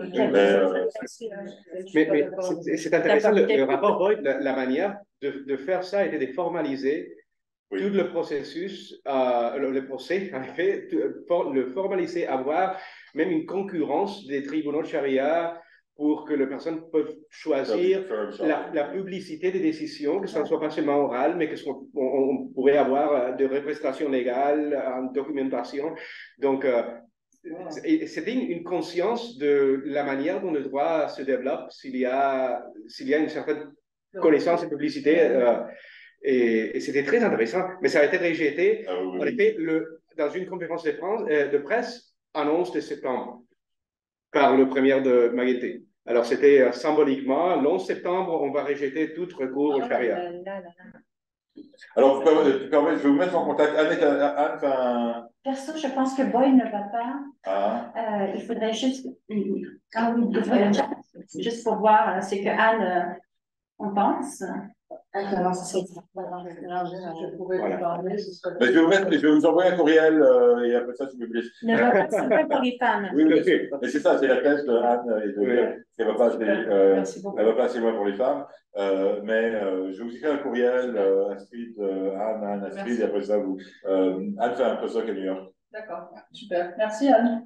Mais c'est intéressant, le rapport Boyd, la manière de faire ça était de formaliser tout le processus, le procès, en effet, le formaliser, avoir même une concurrence des tribunaux de charia pour que les personnes peuvent choisir la publicité des décisions, que ça ne soit pas seulement oral, mais on pourrait avoir de représentation légale, en documentation. Donc, c'était une conscience de la manière dont le droit se développe, s'il y a une certaine connaissance et publicité. Et c'était très intéressant, mais ça a été rejeté. En effet, dans une conférence de presse, annonce de septembre, par le premier de Maguette. Alors, c'était symboliquement, le 11 septembre, on va rejeter tout recours au charia. Alors, tu permets, je vais vous mettre en contact. Anne, perso, je pense que Boyd ne va pas. Il faudrait juste... juste pour voir ce que Anne en pense. Non, c'est ça. Je pourrais Voilà. vous parler, ce serait... Mais je vais vous envoyer un courriel et après ça, tu me laisses. Ne va pas s'occuper pour les femmes. Oui, mais c'est ça, c'est la thèse de Anne et de dire qu'elle va pas assez, Merci beaucoup. elle va pas assez loin pour les femmes. Mais je vais vous écrire un courriel, Astrid, Anne, Astrid, Merci. et après ça, vous. Anne fait un postdoc à New York. D'accord, super. Merci, Anne.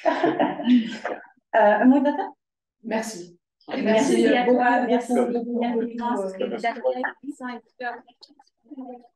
Un mot de la fin? Merci. Merci à beaucoup. toi. Merci Beaucoup. de bien.